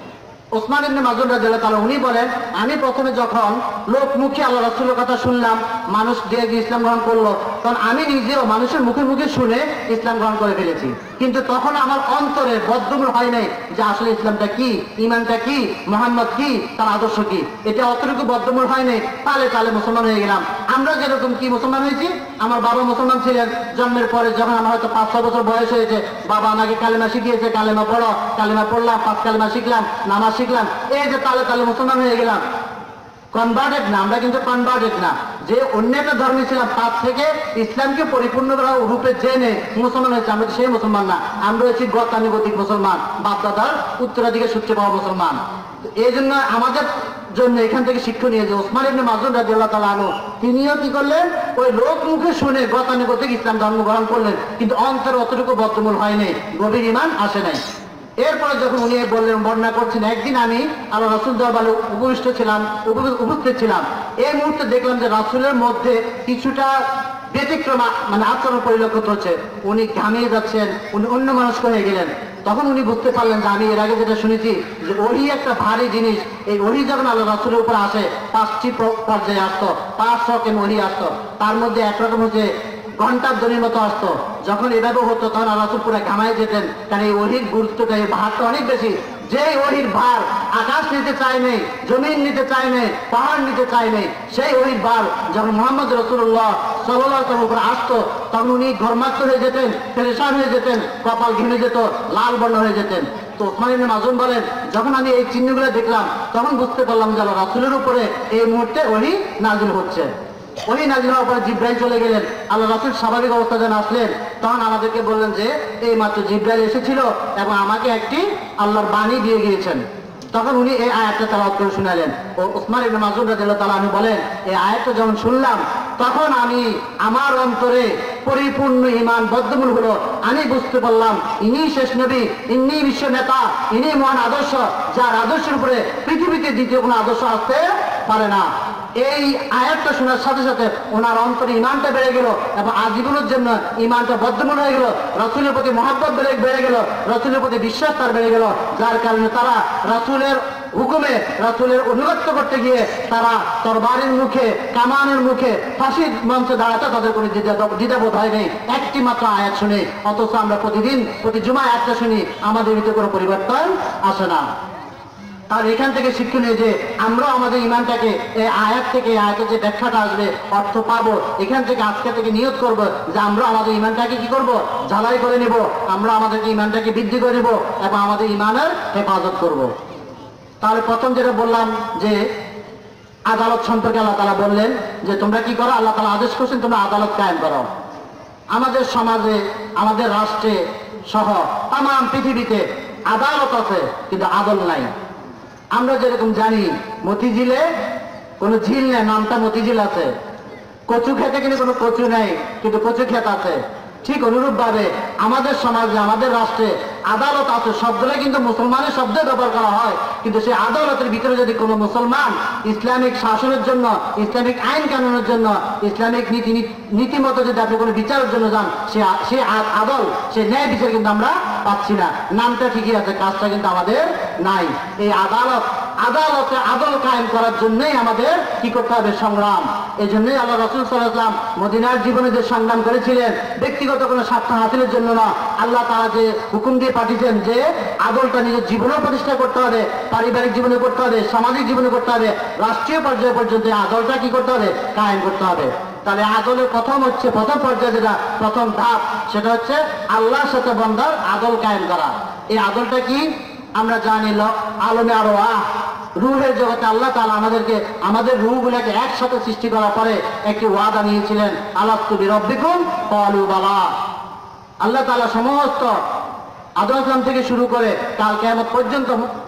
উসমান ইবনে মাযউন রাদিয়াল্লাহু তাআলা উনি বলেন, আমি প্রথমে যখন লোক মুখে আল্লাহ রাসূলের কথা শুনলাম, মানুষ দিয়ে ইসলাম গ্রহণ করলো, তখন আমি নিজেও মানুষের মুখে মুখে শুনে ইসলাম গ্রহণ করে ফেলেছি। কিন্তু তখন আমার অন্তরে বদ্ধমূল হয় নাই যে আসলে ইসলামটা কি, ঈমানটা কি, মুহাম্মদ কি, তার আদর্শ কি, এটা অতটুকু বদ্ধমূল হয় নাই। তালে তালে মুসলমান হয়ে গেলাম। আমরা যেরকম কি মুসলমান হয়েছি, আমার বাবা মুসলমান ছিলেন, জন্মের পরে যখন আমার হয়তো 5-6 বছর বয়স হয়েছে, বাবা আমাকে কালেমা শিখিয়েছে, কালেমা পড়ো, কালেমা পড়লাম, 5 কালেমা শিখলাম, নামাজ শিখলাম, এই যে তালে তালে মুসলমান হয়ে গেলাম। কনভার্টেড না, আমরা কিন্তু কনভার্টেড না, যে অন্য একটা ধর্মে ছিলাম তার থেকে ইসলামকে পরিপূর্ণ রূপে জেনে মুসলমান হয়েছে, আমরা সেই মুসলমান না, আমরা হচ্ছি গতানুগতিক মুসলমান, বাপদাদার উত্তরাধিকার সূত্রে পাওয়া মুসলমান। এই জন্য আমাদের জন্য এখান থেকে শিক্ষণীয় যে উসমান ইবনে মাযউন রাদিয়াল্লাহু তাআলা আনহু তিনিও কি করলেন, ওই লোক মুখে শুনে গতানুগতিক ইসলাম ধর্ম গ্রহণ করলেন, কিন্তু অন্তরে অতটুকু বদ্ধমূল হয় নাই, গভীর ঈমান আসে নাই। এরপরে যখন উনি বললেন, বর্ণনা করছেন, একদিন আমি আল্লাহ রাসূল দরবারে উপস্থিত ছিলাম। এই মুহূর্তে দেখলাম যে রাসূলের মধ্যে কিছুটা ব্যতিক্রম মানে আচরণ পরিলক্ষিত হচ্ছে। উনি ঘামিয়ে যাচ্ছেন, উনি অন্য মানুষ হয়ে গেলেন। তখন উনি বুঝতে পারলেন যে আমি এর আগে যেটা শুনেছি যে ওহী একটা ভারী জিনিস, এই ওহী যখন আল্লাহ রাসূলের উপর আসে 5টি পর্যায়ে আসতো, 5 রকম ওহী আসতো, তার মধ্যে একরকম হচ্ছে ঘন্টার ধ্বনির মতো আসতো। যখন এভাবে হতো তখন আল্লাহ রাসূল পুরো ঘামায় যেতেন, কারণ এই ওহীর গুরুত্বটা, এই ভারটা অনেক বেশি। যে ওহীর ভার আকাশ নিতে চায় নাই, জমিন নিতে চায় নাই, পাহাড় নিতে চায় নাই, সেই ওহীর ভার যখন মুহাম্মদ রাসূলুল্লাহ সাল্লাল্লাহু আলাইহি ওয়াসাল্লামের উপর আসতো তখন উনি ঘর্মাক্ত হয়ে যেতেন, পেরেশান হয়ে যেতেন, কপাল ঘেমে যেত, লাল বর্ণ হয়ে যেতেন। তো উসমান ইবনে মাযউন বলেন, যখন আমি এই চিহ্নগুলো দেখলাম তখন বুঝতে পারলাম যে আল্লাহ রাসূলের উপরে এই মুহূর্তে ওহী নাযিল হচ্ছে। ওহী নাযিল হওয়ার পরে জিবরাইল চলে গেলেন। আল্লাহ রাসূল স্বাভাবিক অবস্থা যখন আসলেন তখন আমাদেরকে বললেন যে এই মাত্র জিবরাইল এসেছিল এবং আমাকে একটি আল্লাহর বাণী দিয়ে গিয়েছেন। তখন উনি এই আয়াতটা তেলাওয়াত করে শোনালেন। ও উসমান ইবনে মাযউন রাদিয়াল্লাহু তাআলা আনহু বলেন, এই আয়াতটা যখন শুনলাম তখন আমি আমার অন্তরে পরিপূর্ণ ঈমান বদ্ধমূল হলো। আমি বুঝতে পারলাম ইনি শেষ নবী, ইনি বিশ্ব নেতা, ইনি মহান আদর্শ, যার আদর্শের উপরে পৃথিবীতে দ্বিতীয় কোনো আদর্শ আসতে পারে না। এই আয়াতটা শোনার সাথে সাথে ওনার অন্তরে ঈমানটা বেড়ে গেল এবং আজীবনের জন্য ঈমানটা বদ্ধমূল হয়ে গেল। রাসূলের প্রতি মহব্বত বেড়ে গেল, রাসূলের প্রতি বিশ্বাস তার বেড়ে গেল, যার কারণে তারা রাসূলের হুকুমে, রাসূলের অনুগত্য করতে গিয়ে তারা তরবারির মুখে, কামানের মুখে, ফাঁসির মঞ্চে দাঁড়াতে তাদের কোনো দ্বিধাবোধ হয় নাই একটি মাত্র আয়াত শুনে। অথচ আমরা প্রতিদিন প্রতি জুমায় আয়াতটা শুনি, আমাদের ভিতরে কোনো পরিবর্তন আসে না। আর এখান থেকে শিক্ষণীয় যে আমরা আমাদের ঈমানটাকে এই আয়াত থেকে, আয়াতের যে ব্যাখ্যাটা আসবে, অর্থ পাবো, এখান থেকে আজকে থেকে নিয়ত করব যে আমরা আমাদের ঈমানটাকে কি করব, ঝালাই করে নেব, আমরা আমাদের ঈমানটাকে বৃদ্ধি করে নেব এবং আমাদের ঈমানের হেফাজত করব। তাহলে প্রথম যেটা বললাম যে আদালত সম্পর্কে আল্লাহ তাআলা বললেন যে তোমরা কি করো, আল্লাহ তাআলা আদেশ করছেন তোমরা আদালত কায়েম করো। আমাদের সমাজে, আমাদের রাষ্ট্রে সহ তাম পৃথিবীতে আদালত আছে, কিন্তু আদল নাই। আমরা যেরকম জানি মতিঝিলে কোনো ঝিল নেই, নামটা মতিঝিল আছে। কচু খেতে কিন্তু কোনো কচু নেই, কিন্তু কচু ক্ষেত আছে। ঠিক অনুরূপ ভাবে আমাদের সমাজে, আমাদের রাষ্ট্রে আদালত আছে, শব্দটা কিন্তু মুসলমানের শব্দে ব্যবহার করা হয়, কিন্তু সেই আদালতের ভিতরে যদি কোনো মুসলমান ইসলামিক শাসনের জন্য, ইসলামিক আইন কানুনের জন্য, ইসলামিক নীতিমতো যদি আপনি কোনো বিচারের জন্য যান, সে আদল, সে ন্যায় বিচার কিন্তু আমরা পাচ্ছি না। নামটা ঠিকই আছে, কাজটা কিন্তু আমাদের নাই। এই আদালতে আদল কায়েম করার জন্যই আমাদের কি করতে হবে? সংগ্রাম। এই জন্যই আল্লাহ রাসূল সাল্লাল্লাহু আলাইহি ওয়াসাল্লাম মদিনার জীবনে যে সংগ্রাম করেছিলেন, ব্যক্তিগত কোনো স্বার্থ হাসিলের জন্য না, আল্লাহ তাআলা যে হুকুম দিয়ে পাঠিয়েছেন যে আদলটা নিজের জীবনেও প্রতিষ্ঠা করতে হবে, পারিবারিক জীবনে করতে হবে, সামাজিক জীবনে করতে হবে, রাষ্ট্রীয় পর্যায়ে পর্যন্ত আদলটা কি করতে হবে? কায়েম করতে হবে। তাহলে আদলের প্রথম পর্যায়ে যেটা প্রথম ধাপ, সেটা হচ্ছে আল্লাহর সাথে বান্দার আদল কায়েম করা। এই আদলটা কি? আমরা জানি আলমে আরওয়াহ, রূহের জগতে আল্লাহ তাআলা আমাদের রূহগুলোকে একসাথে সৃষ্টি করার পরে একটি ওয়াদা নিয়েছিলেন, আলাস্তু বিরাব্বিকুম ক্বালু বালা। আল্লাহ তাআলা সমস্ত আদম আলাইহিস সালাম থেকে শুরু করে কাল কিয়ামত পর্যন্ত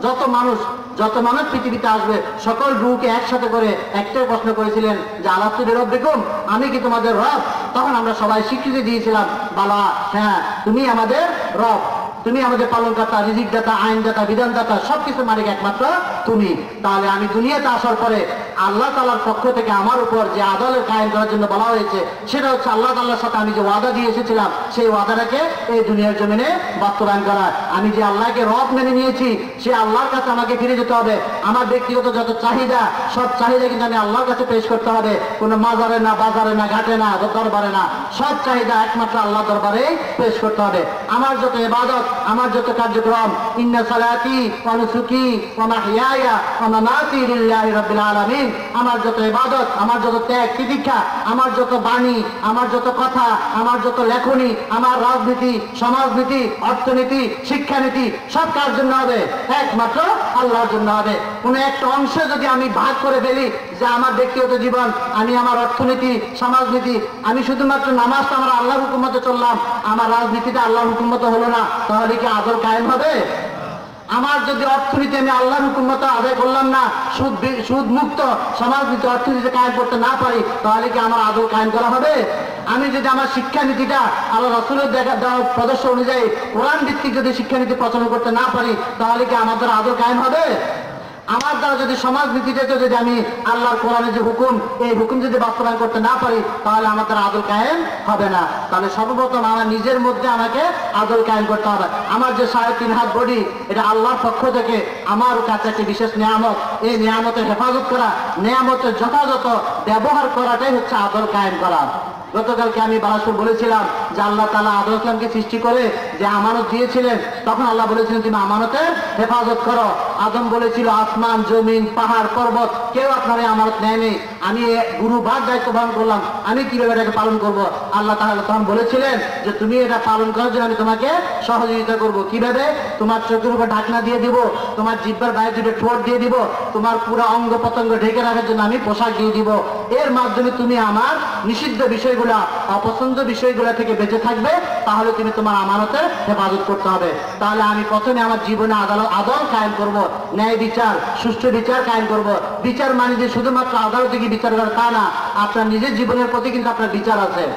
যত মানুষ পৃথিবীতে আসবে সকল রূহকে একসাথে করে একটাই প্রশ্ন করেছিলেন যে আলাস্তু বিরাব্বিকুম, আমি কি তোমাদের রব? তখন আমরা সবাই স্বীকৃতি দিয়েছিলাম, বালা, হ্যাঁ তুমি আমাদের রব, তুমি আমাদের পালনকর্তা, রিজিকদাতা, আইনদাতা, বিধানদাতা, সবকিছু মালিক একমাত্র তুমি। তাহলে আমি দুনিয়াতে আসার পরে আল্লাহ তাআলার পক্ষ থেকে আমার উপর যে আদালত কায়েম করার জন্য বলা হয়েছে, সেটা হচ্ছে আল্লাহ তাআলার সাথে আমি যে ওয়াদা দিয়ে এসেছিলাম, সেই ওয়াদাটাকে এই দুনিয়ার জমিনে বাস্তবায়ন করা। আমি যে আল্লাহকে রব মেনে নিয়েছি, সে আল্লাহর কাছে আমাকে ফিরে যেতে হবে। আমার ব্যক্তিগত যত চাহিদা, সব চাহিদা কিন্তু আমি আল্লাহর কাছে পেশ করতে হবে। কোনো মাজারে না, বাজারে না, ঘাটে না, দরবারে না, সব চাহিদা একমাত্র আল্লাহ দরবারে পেশ করতে হবে। আমার যত ইবাদত, আমার যত কার্যক্রম, ইন্না সালাতি ওয়া নুসুকি ওয়া মাহইয়ায়া ওয়া মামাতি লিল্লাহি রাব্বিল আলামিন, আমার যত ইবাদত, আমার যত ত্যাগ তিতিক্ষা, আমার যত বাণী, আমার যত কথা, আমার যত লেখনী, আমার রাজনীতি, সমাজনীতি, অর্থনীতি, শিক্ষানীতি, সব কার জন্য হবে? একমাত্র আল্লাহর জন্য হবে। কোনো একটা অংশে যদি আমি ভাগ করে ফেলি যে আমার ব্যক্তিগত জীবন, আমি আমার অর্থনীতি, সমাজনীতি, আমি শুধুমাত্র নামাজটা আমার আল্লাহর হুকুম মতো চললাম, আমার রাজনীতিটা আল্লাহর হুকুম মতো হলো না, তাহলে কি আদল কায়েম হবে? আমার যদি অর্থনীতি আমি আল্লাহর হুকুম মতো আদায় করলাম না, সুদ মুক্ত সমাজনীতি, অর্থনীতি কায়েম করতে না পারি, তাহলে কি আমার আদল কায়েম করা হবে? আমি যদি আমার শিক্ষানীতিটা আল্লাহ রাসূলের দেওয়া প্রদর্শন অনুযায়ী কোরআন ভিত্তিক যদি শিক্ষানীতি প্রচলন করতে না পারি, তাহলে কি আমাদের আদল কায়েম হবে? আমার দ্বারা যদি সমাজনীতিটা যদি আমি আল্লাহর কোরআনের যে হুকুম, এই হুকুম যদি বাস্তবায়ন করতে না পারি, তাহলে আমার দ্বারা আদল কায়েম হবে না। তাহলে সর্বপ্রথম আমার নিজের মধ্যে আমাকে আদল কায়েম করতে হবে। আমার যে 3.5 হাত বডি, এটা আল্লাহর পক্ষ থেকে আমার কাছে একটি বিশেষ নিয়ামত। এই নিয়ামতের হেফাজত করা, নিয়ামতের যথাযথ ব্যবহার করাটাই হচ্ছে আদল কায়েম করা। গতকালকে আমি বারাসুর বলেছিলাম যে আল্লাহ তাআলা আদম ইসলামকে সৃষ্টি করে যে আমানত দিয়েছিলেন, তখন আল্লাহ বলেছিলেন তুমি আমানতের হেফাজত করো। আদম বলেছিল আসমান, জমিন, পাহাড়, পর্বত কেউ আপনার এই আমানত নেয়নি, আমি গুরুভাগ দায়িত্ব পালন করলাম, আমি কিভাবে এটাকে পালন করব? আল্লাহ তাআলা তখন বলেছিলেন যে তুমি এটা পালন করার জন্য আমি তোমাকে সহযোগিতা করব। কিভাবে? তোমার চোখের উপর ঢাকনা দিয়ে দিব, তোমার জিহ্বার বাইরে দুটো ঠোঁট দিয়ে দিব, তোমার পুরো অঙ্গ প্রত্যঙ্গ ঢেকে রাখার জন্য আমি পোশাক দিয়ে দিব। এর মাধ্যমে তুমি আমার নিষিদ্ধ বিষয়গুলো, অপছন্দ বিষয়গুলো থেকে বেঁচে থাকবে, তাহলে তুমি তোমার আমানতের হেফাজত করতে হবে। তাহলে আমি প্রথমে আমার জীবনে আদল কায়েম করব, ন্যায় বিচার, সুষ্ঠু বিচার কায়েম করব। বিচার মানে যে শুধুমাত্র আদালতে কি বিচার করা তা না, আপনার নিজের জীবনের প্রতি কিন্তু আপনার বিচার আছে।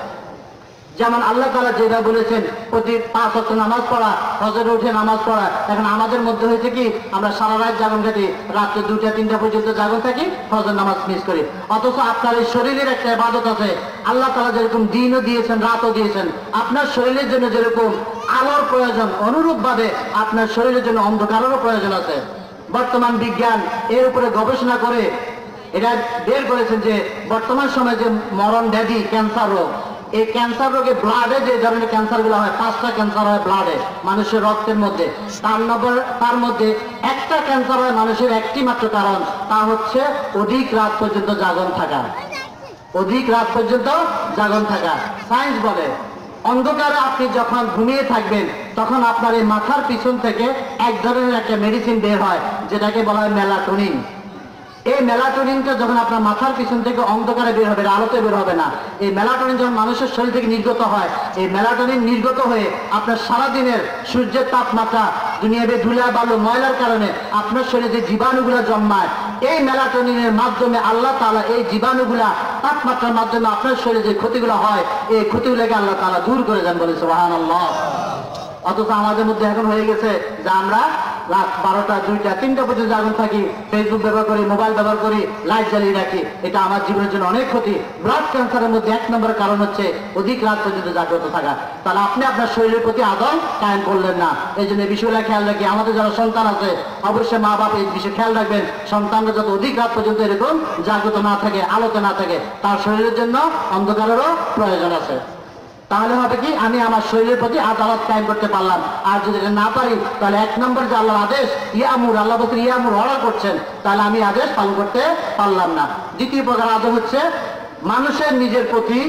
যেমন আল্লাহ তাআলা যেটা বলেছেন প্রতি 5 ওয়াক্ত নামাজ পড়া, ফজরে উঠে নামাজ পড়া। এখন আমাদের মধ্যে হয়েছে কি, আমরা সারা রাত জাগন কাটি, রাত্রে 2টা-3টা পর্যন্ত জাগন থাকি, ফজর নামাজ মিস করি। অথচ আপনার এই শরীরের একটা ইবাদত আছে। আল্লাহ তাআলা যেরকম দিনও দিয়েছেন, রাতও দিয়েছেন, আপনার শরীরের জন্য যেরকম আলোর প্রয়োজন, অনুরূপ ভাবে আপনার শরীরের জন্য অন্ধকারেরও প্রয়োজন আছে। বর্তমান বিজ্ঞান এর উপরে গবেষণা করে এটা বের করেছেন যে বর্তমান সময়ে যে মরণ ব্যাধি ক্যান্সার রোগ, এই ক্যান্সার রোগে ব্লাডে যে ধরনের ক্যান্সার গুলো হয়, 5টা ক্যান্সার হয় ব্লাডে, মানুষের রক্তের মধ্যে। তার মধ্যে একটা ক্যান্সার হয় মানুষের একটি মাত্র কারণ, তা হচ্ছে অধিক রাত পর্যন্ত জাগন থাকা। অধিক রাত পর্যন্ত জাগন থাকা। সায়েন্স বলে অন্ধকারে আপনি যখন ঘুমিয়ে থাকবেন, তখন আপনার এই মাথার পিছন থেকে এক ধরনের একটা মেডিসিন বের হয়, যেটাকে বলা হয় মেলাটোনিন। এই মেলাটোনিনটা যখন আপনার মাথার পিছন থেকে অন্ধকারে বের হবে, আলোতে বের হবে না, এই মেলাটোনিন যখন মানুষের শরীর থেকে নির্গত হয়, এই মেলাটোনিন নির্গত হয়ে আপনার সারাদিনের সূর্যের তাপমাত্রা, দুনিয়াবে ধুলা বালু ময়লার কারণে আপনার শরীরে যে জীবাণুগুলো জন্মায়, এই মেলাটোনিনের মাধ্যমে আল্লাহ তাআলা এই জীবাণুগুলা তাপমাত্রার মাধ্যমে আপনার শরীরে যে ক্ষতিগুলো হয়, এই ক্ষতিগুলোকে আল্লাহ তাআলা দূর করে দেন, বলে সুবহানাল্লাহ। অথচ আমাদের মধ্যে এখন হয়ে গেছে যে আমরা রাত 12টা 2টা 3টা পর্যন্ত জাগন থাকি, ফেসবুক ব্যবহার করি, মোবাইল ব্যবহার করি, লাইট জ্বালিয়ে রাখি। এটা আমার জীবনের জন্য অনেক ক্ষতি। ব্লাড ক্যান্সারের মধ্যে 1 নম্বর কারণ হচ্ছে অধিক রাত পর্যন্ত জাগ্রত থাকা। তাহলে আপনি আপনার শরীরের প্রতি আদর কায়েম করলেন না। এই জন্য এই বিষয়গুলো খেয়াল রাখি। আমাদের যারা সন্তান আছে অবশ্যই মা বাবা এই বিষয়ে খেয়াল রাখবেন, সন্তানরা যত অধিক রাত পর্যন্ত এরকম জাগ্রত না থাকে, আলোতে না থাকে, তার শরীরের জন্য অন্ধকারেরও প্রয়োজন আছে। তাহলে হবে কি, আমি আমার শরীরের প্রতি আদালত কায়েম করতে পারলাম। আর যদি না পারি, তাহলে 1 নম্বর যে আল্লাহর আদেশ, ইয়ামুর, আল্লাহ বলছেন ইয়ামুর, অর্ডার করছেন, তাহলে আমি আদেশ পালন করতে পারলাম না। দ্বিতীয় প্রকার আদর হচ্ছে মানুষের নিজের প্রতি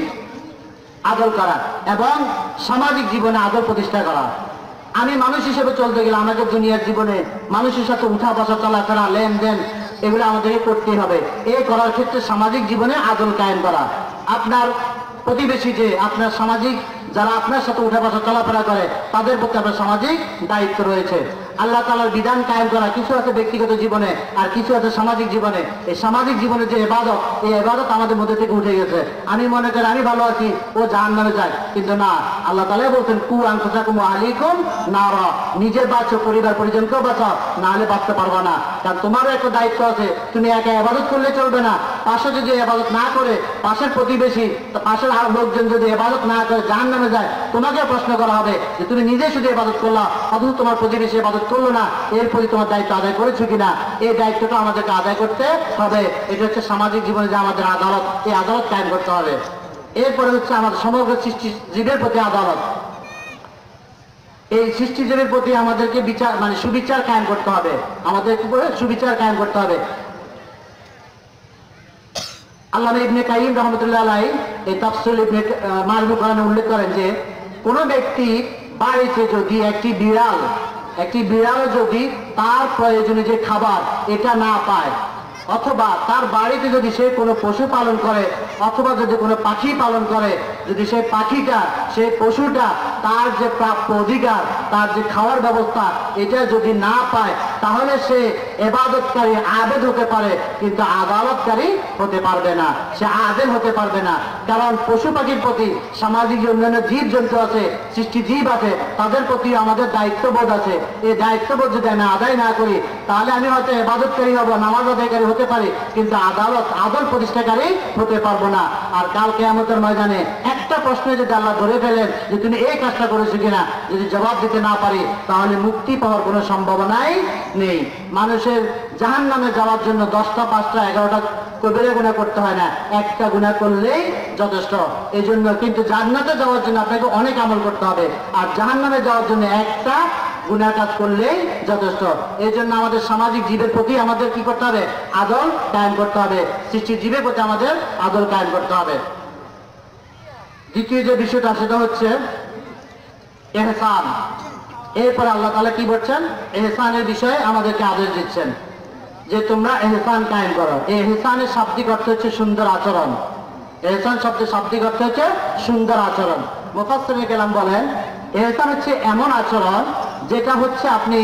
আদর করা এবং সামাজিক জীবনে আদর প্রতিষ্ঠা করা। আমি মানুষ হিসেবে চলতে গেলে আমাকে দুনিয়ার জীবনে মানুষের সাথে উঠা বসা, চলাফেরা, লেনদেন, এগুলো আমাদেরকে করতেই হবে। এই করার ক্ষেত্রে সামাজিক জীবনে আদর কায়েম করা। আপনার প্রতিবেশী, যে আপনার সামাজিক যারা আপনার সাথে উঠা বসা চলাফেরা করে, তাদের প্রতি আপনার সামাজিক দায়িত্ব রয়েছে। আল্লাহ তাআলার বিধান কায়েম করা কিছু আছে ব্যক্তিগত জীবনে, আর কিছু আছে সামাজিক জীবনে। এই সামাজিক জীবনে যে ইবাদত, এই ইবাদত আমাদের মধ্যে থেকে উঠে গেছে। আমি মনে করি আমি ভালো আছি, ও জাহান্নামে যায়, কিন্তু না, আল্লাহ তাআলা বলছেন কু আনফুসাকুম ওয়া আহলিকুম নারা, নিজের বাঁচো, পরিবার পরিজনকেও বাঁচাও, না হলে বাঁচতে পারবে না। কারণ তোমারও একটা দায়িত্ব আছে। তুমি একা ইবাদত করলে চলবে না, পাশে যদি ইবাদত না করে, পাশের প্রতিবেশী, পাশের আর লোকজন যদি ইবাদত না করে জাহান্নামে যায়, তোমাকেও প্রশ্ন করা হবে যে তুমি নিজে শুধু ইবাদত করলা, অথচ তোমার প্রতিবেশী ইবাদত করলো না, এর প্রতি তোমার দায়িত্ব আদায় করেছো কিনা। এই দায়িত্বটা আমাদেরকে আদায় করতে হবে। এটা হচ্ছে সামাজিক জীবনে যে আমাদের আদালত, এই আদালত কায়েম করতে হবে। এরপরে হচ্ছে আমাদের সমগ্র সৃষ্টি জীবের প্রতি আদালত। এই সৃষ্টিজীবের প্রতি আমাদেরকে বিচার, মানে সুবিচার কায়েম করতে হবে, আমাদের উপরে সুবিচার কায়েম করতে হবে। আল্লামা ইবনে কাইয়িম রাহমাতুল্লাহ আলাইহি এই তাফসীর ইবনে মারুফ কোরআনে উল্লেখ করেন যে কোন ব্যক্তি বাড়িতে যদি একটি বিড়াল যদি তার প্রয়োজনীয় যে খাবার এটা না পায়, অথবা তার বাড়িতে যদি সে কোনো পশু পালন করে, অথবা যদি কোনো পাখি পালন করে, যদি সেই পাখিটা, সেই পশুটা তার যে প্রাপ্য অধিকার, তার যে খাওয়ার ব্যবস্থা, এটা যদি না পায়, তাহলে সে ইবাদতকারী আবেদ হতে পারে, কিন্তু আদালতকারী হতে পারবে না, সে আদেল হতে পারবে না। কারণ পশু পাখির প্রতি, সামাজিক অন্যান্য জীব জন্তু আছে, সৃষ্টি জীব আছে, তাদের প্রতি আমাদের দায়িত্ববোধ আছে। এই দায়িত্ববোধ যদি আমি আদায় না করি, তাহলে আমি হয়তো ইবাদতকারী হব, নামাজ আদায়কারী হতে পারি, কিন্তু আদল প্রতিষ্ঠাকারী হতে পারবো না। আর কাল কিয়ামতের ময়দানে একটা প্রশ্নে যদি আল্লাহ ধরে ফেলেন যে তুমি এই কাজটা করেছো কিনা, যদি জবাব দিতে না পারি, তাহলে মুক্তি পাওয়ার কোনো সম্ভাবনাই নেই। মানুষের জাহান্নামে যাওয়ার জন্য 10টা 5টা 11টা কবিরা গুনাহ করতে হয় না, একটা গুনাহ করলেই যথেষ্ট। এই জন্য কিন্তু জান্নাতে যাওয়ার জন্য আপনাকে অনেক আমল করতে হবে, আর জাহান্নামে যাওয়ার জন্য একটা গুনাহ কাজ করলেই যথেষ্ট। এই জন্য আমাদের সামাজিক জীবের প্রতি আমাদের কি করতে হবে? আদর কায়েম করতে হবে। সৃষ্টি জীবের প্রতি আমাদের আদর কায়েম করতে হবে। দ্বিতীয় যে বিষয়টা সেটা হচ্ছে ইহসান। এরপর আল্লাহ তাআলা কি বলছেন? ইহসানের বিষয়ে আমাদেরকে আদেশ দিচ্ছেন যে তোমরা ইহসান কায়েম করো। এই ইহসানের শাব্দিক অর্থ হচ্ছে সুন্দর আচরণ। ইহসান শব্দের শাব্দিক অর্থ হচ্ছে সুন্দর আচরণ। মুফাসসিরিনে কেরাম বলেন ইহসান হচ্ছে এমন আচরণ যেটা হচ্ছে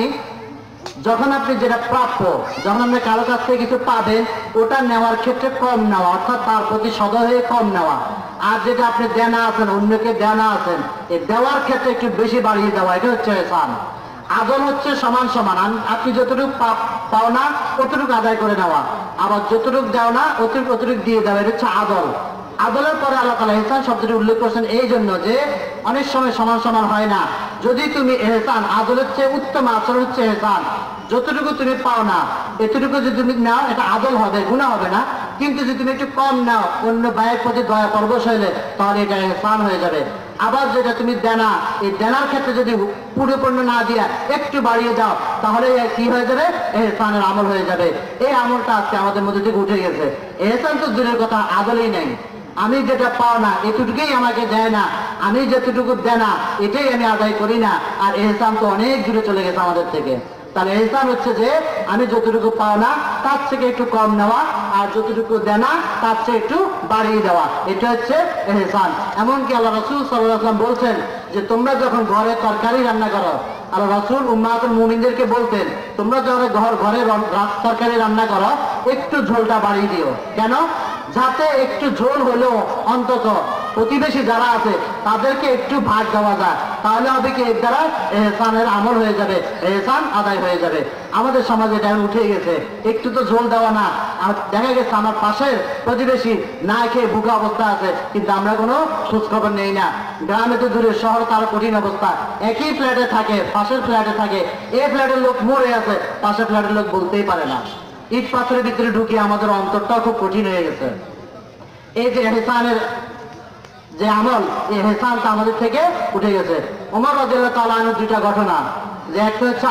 যখন আপনি যেটা প্রাপ্য, যখন আপনি কারো কাছ থেকে কিছু পাবেন, ওটা নেওয়ার ক্ষেত্রে কম নেওয়া, অর্থাৎ তার প্রতি সদয় হয়ে কম নেওয়া। আর যেটা আপনি দেনা আছেন, অন্যকে দেনা আছেন, এই দেওয়ার ক্ষেত্রে একটু বেশি বাড়িয়ে দেওয়া, এটা হচ্ছে ইহসান। আদল হচ্ছে সমান সমান, আপনি যতটুকু পাও না ততটুকু আদায় করে নেওয়া, আবার যতটুকু দেও না অতটুকু দিয়ে দেওয়া, এটা হচ্ছে আদল। আদলের পরে আল্লাহ তাআলা ইহসান শব্দটি উল্লেখ করেছেন এই জন্য যে অনেক সময় সমান সমান হয় না। যদি তুমি ইহসান, আদলের চেয়ে উত্তম আচরণ হচ্ছে ইহসান। যতটুকু তুমি পাও না এতটুকু যদি তুমি নাও, এটা আদল হবে, গুনাহ হবে না। কিন্তু যদি তুমি একটু কম নাও, অন্য ভাইয়ের প্রতি দয়া পরবশ হইলে, তাহলে এটা ইহসান হয়ে যাবে। আবার যেটা তুমি দেনা, এই দেনার ক্ষেত্রে যদি পরিপূর্ণ না দিয়া একটু বাড়িয়ে দাও, তাহলে কি হয়ে যাবে? ইহসানের আমল হয়ে যাবে। এই আমলটা আজকে আমাদের মধ্যে থেকে উঠে গেছে। ইহসান তো দূরের কথা, আদলই নেই। আমি যেটা পাও না এতটুকুই আমাকে দেয় না, আমি যেটুকু দেনা এটাই আমি আদায় করি না, আর ইহসান তো অনেক দূরে চলে গেছে আমাদের থেকে। তাহলে এহসান হচ্ছে যে আমি যতটুকু পাওনা তার থেকে একটু কম নেওয়া, আর যতটুকু দেনা তার চেয়ে একটু বাড়িয়ে দেওয়া, এটা হচ্ছে এহসান। এমনকি আল্লাহ রাসূল সাল্লাল্লাহু আলাইহি ওয়াসাল্লাম বলছেন যে তোমরা যখন ঘরে তরকারি রান্না করো, আল্লাহ রাসূল উম্মাতুল মুমিনদেরকে বলতেন তোমরা যখন ঘরে তরকারি রান্না করো একটু ঝোলটা বাড়িয়ে দিও। কেন? যাতে একটু ঝোল হলেও অন্তত প্রতিবেশী যারা আছে তাদেরকে একটু ভাগ দেওয়া যায়, তাহলে হবে কি এর দ্বারা এহসানের আমল হয়ে যাবে, এহসান আদায় হয়ে যাবে। আমাদের সমাজে এটা উঠে গেছে, একটু তো ঝোল দেওয়া না, আর দেখা গেছে আমার পাশের প্রতিবেশী না খেয়ে ভুকা অবস্থা আছে, কিন্তু আমরা কোনো খোঁজখবর নেই না। গ্রামে তো দূরে, শহর তার কঠিন অবস্থা, একই ফ্ল্যাটে থাকে, পাশের ফ্ল্যাটে থাকে, এই ফ্ল্যাটের লোক মরে আছে, পাশের ফ্ল্যাটের লোক বলতেই পারে না। ইট পাথরের ভিতরে ঢুকে আমাদের অন্তরটাও খুব কঠিন হয়ে গেছে। এই যে এহসানের যে আমল, এই এহসানটা আমাদের থেকে উঠে গেছে। ওমর রাদিয়াল্লাহু তাআলা আনহুর দুইটা ঘটনা, যে একটা হচ্ছে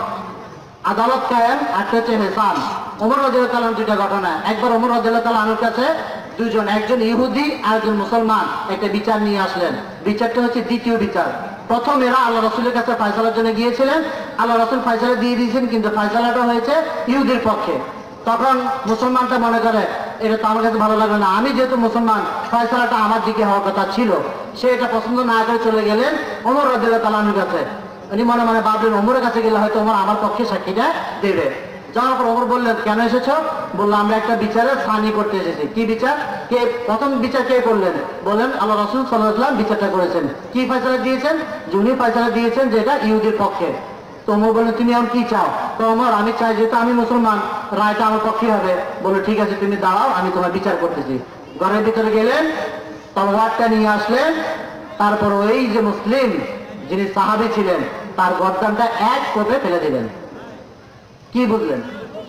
আদালত কায়েম, একটা হচ্ছে এহসান। ওমর রাদিয়াল্লাহু তাআলা দুইটা ঘটনা। একবার ওমর রাদিয়াল্লাহু তাআলা আনহুর কাছে দুইজন, একজন ইহুদি আর একজন মুসলমান, একটা বিচার নিয়ে আসলেন। বিচারটা হচ্ছে দ্বিতীয় বিচার। প্রথম এরা আল্লাহ রাসূলের কাছে ফয়সালার জন্য গিয়েছিলেন, আল্লাহ রাসূল ফয়সালা দিয়ে দিয়েছেন, কিন্তু ফয়সালাটা হয়েছে ইহুদির পক্ষে। তখন মুসলমানটা মনে করে এটা তো আমার কাছে ভালো লাগবে না, আমি যেহেতু মুসলমান ফয়সালাটা আমার দিকে হওয়ার কথা ছিল। সে এটা পছন্দ না করে চলে গেলেন ওমর রাদিয়াল্লাহু তাআলা আনহুর কাছে। উনি মনে মনে ভাবলেন ওমরের কাছে গেলে হয়তো ওমর আমার পক্ষে সাক্ষীটা দেবে। যাওয়ার পর ওমর বললেন কেন এসেছো? বললো আমরা একটা বিচারে সানি করতে এসেছি। কি বিচার? কে প্রথম বিচার কে করলেন? বলেন আল্লাহ রাসূল সাল্লাল্লাহু আলাইহি ওয়াসাল্লাম বিচারটা করেছেন। কি ফয়সালা দিয়েছেন? উনি ফয়সালা দিয়েছেন যেটা ইহুদির পক্ষে। তো ওমর বললেন তুমি এখন কি চাও? তো ওমর আমি চাই যেহেতু আমি মুসলমান, রায়টা আমার পক্ষে হবে। বললো ঠিক আছে তুমি দাঁড়াও, আমি তোমার বিচার করতেছি। ঘরের ভিতরে গেলেন, তলোয়ারটা নিয়ে আসলেন, তারপর ওই যে মুসলিম যিনি সাহাবী ছিলেন তার গর্দানটা এক কোপে ফেলে দিলেন। কি বুঝলেন?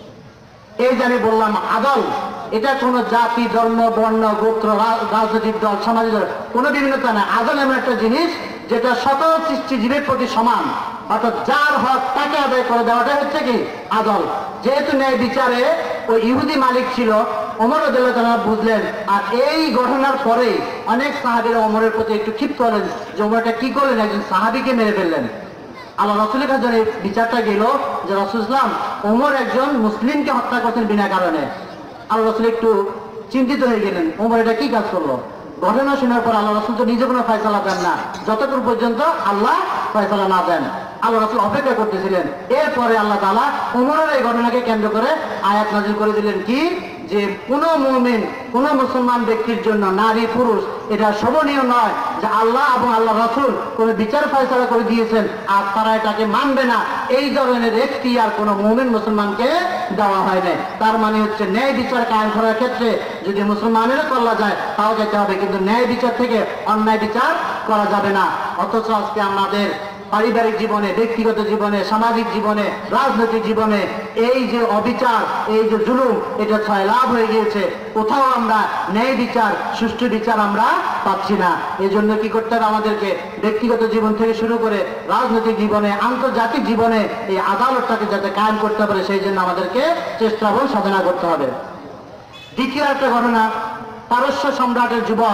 এই যে আমি বললাম আদল, এটা কোন জাতি, ধর্ম, বর্ণ, গোত্র, রাজনৈতিক দল, সামাজিক দল, কোনো বিভিন্নতা না। আদল এমন একটা জিনিস যেটা সকল সৃষ্টিজীবের প্রতি সমান, অর্থাৎ যার হক তাকে আদায় করে দেওয়াটা হচ্ছে কি আদল। যেহেতু ন্যায় বিচারে ওই ইহুদি মালিক ছিল, ওমর রাদিয়াল্লাহু তাআলা বুঝলেন। আর এই ঘটনার পরে অনেক সাহাবীরা ওমরের প্রতি একটু ক্ষিপ্ত হলেন যে ওমরটা কি করলেন, একজন সাহাবীকে মেরে ফেললেন। আল্লাহ রাসূলের কাছে বিচারটা গেল যে রাসূল ইসলাম ওমর একজন মুসলিমকে হত্যা করছেন বিনা কারণে। আল্লাহ রাসূল একটু চিন্তিত হয়ে গেলেন, ওমর এটা কি কাজ করলো? ঘটনা শোনার পর আল্লাহ রাসূল তো নিজে কোনো ফয়সালা দেন না যতক্ষণ পর্যন্ত আল্লাহ ফয়সালা না দেন। আল্লাহ রাসূল অপেক্ষা করতেছিলেন। এরপরে আল্লাহ তাআলা ওমরের এই ঘটনাকে কেন্দ্র করে আয়াত নাযিল করে দিলেন কি, যে কোন মুমিন, কোন মুসলমান ব্যক্তির জন্য, নারী পুরুষ, এটা শোভনীয় নয় যে আল্লাহ এবং আল্লাহ রাসূল কোন বিচার ফয়সালা করে দিয়েছেন আর তারা এটাকে মানবে না, এই ধরনের এখতিয়ার কোন মুমিন মুসলমানকে দেওয়া হয় না। তার মানে হচ্ছে ন্যায় বিচার কায়েম করার ক্ষেত্রে যদি মুসলমানেরও করা যায় তাও যেতে হবে, কিন্তু ন্যায় বিচার থেকে অন্যায় বিচার করা যাবে না। অথচ আজকে আমাদের পারিবারিক জীবনে, ব্যক্তিগত জীবনে, সামাজিক জীবনে, রাজনৈতিক জীবনে এই যে অবিচার, এই যে জুলুম, এটা ছয়লাভ হয়ে গিয়েছে। কোথাও আমরা ন্যায় বিচার, সুষ্ঠু বিচার আমরা পাচ্ছি না। এই জন্য কি করতে হবে আমাদেরকে? ব্যক্তিগত জীবন থেকে শুরু করে রাজনৈতিক জীবনে, আন্তর্জাতিক জীবনে এই আদালতটাকে যাতে কায়েম করতে পারে সেই জন্য আমাদেরকে চেষ্টা এবং সাধনা করতে হবে। দ্বিতীয় একটা ঘটনা, পারস্য সম্রাটের যুবক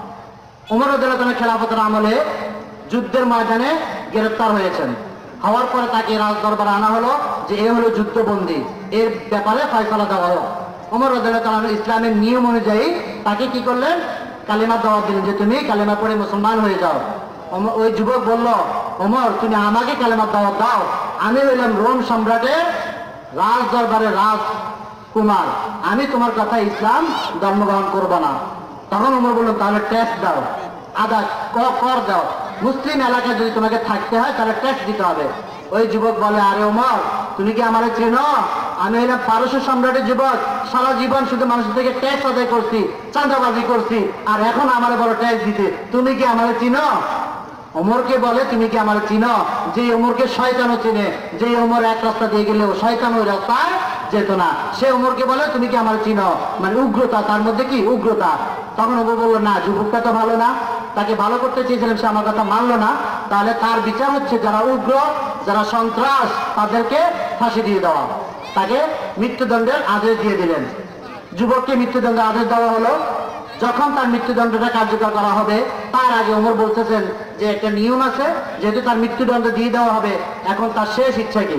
ওমর রাদিয়াল্লাহু তাআলা খেলাফতের আমলে যুদ্ধের ময়দানে গ্রেফতার হয়েছেন। হওয়ার পরে তাকে রাজদরবারে আনা হলো যে এ হলো যুদ্ধবন্দী, এর ব্যাপারে ফয়সালা দেওয়া হলো। ওমর রাদিয়াল্লাহু তাআলা ইসলামের নিয়ম অনুযায়ী তাকে কি করলেন? কালেমা দাওয়াত দিলেন যে তুমি কালেমা পড়ে মুসলমান হয়ে যাও। ওই যুবক বলল ওমর তুমি আমাকে কালেমা দাওয়াত দাও, আমি হইলাম রোম সম্রাটের রাজদরবারের রাজকুমার, আমি তোমার কথা ইসলাম ধর্ম গ্রহণ করবো না। তখন ওমর বলল তাহলে ট্যাক্স দাও, আদা কর দাও, মুসলিম এলাকায় যদি তোমাকে থাকতে হয় তাহলে ট্যাক্স দিতে হবে। ওই যুবক বলে আরে ওমর তুমি কি আমারে চেনো? আমি হইলাম পারস্য সম্রাটের যুবক, সারা জীবন শুধু মানুষের থেকে ট্যাক্স আদায় করছি, চাঁদাবাজি করছি, আর এখন আমারে বড় ট্যাক্স দিতে, তুমি কি আমারে চিনো? ওমরকে বলে তুমি কি আমারে চিনো? যে ওমরকে শয়তানও চিনে, যে ওমর এক রাস্তা দিয়ে গেলেও শয়তান ওই রাস্তায় যেত না, সে ওমরকে বলে তুমি কি আমারে চিনো, মানে উগ্রতা, তার মধ্যে কি উগ্রতা। তখন ওমর বললো না, যুবকটা তো ভালো না, তাকে ভালো করতে চেয়েছিলাম, সে আমার কথা মানলো না, তাহলে তার বিচার হচ্ছে যারা উগ্র, যারা সন্ত্রাস, তাদেরকে ফাঁসি দিয়ে দেওয়া। তাকে মৃত্যুদণ্ডের আদেশ দিয়ে দিলেন। যুবককে মৃত্যুদণ্ডের আদেশ দেওয়া হলো। যখন তার মৃত্যুদণ্ডটা কার্যকর করা হবে তার আগে ওমর বলতেছেন যে একটা নিয়ম আছে, যেহেতু তার মৃত্যুদণ্ড দিয়ে দেওয়া হবে, এখন তার শেষ ইচ্ছা কি?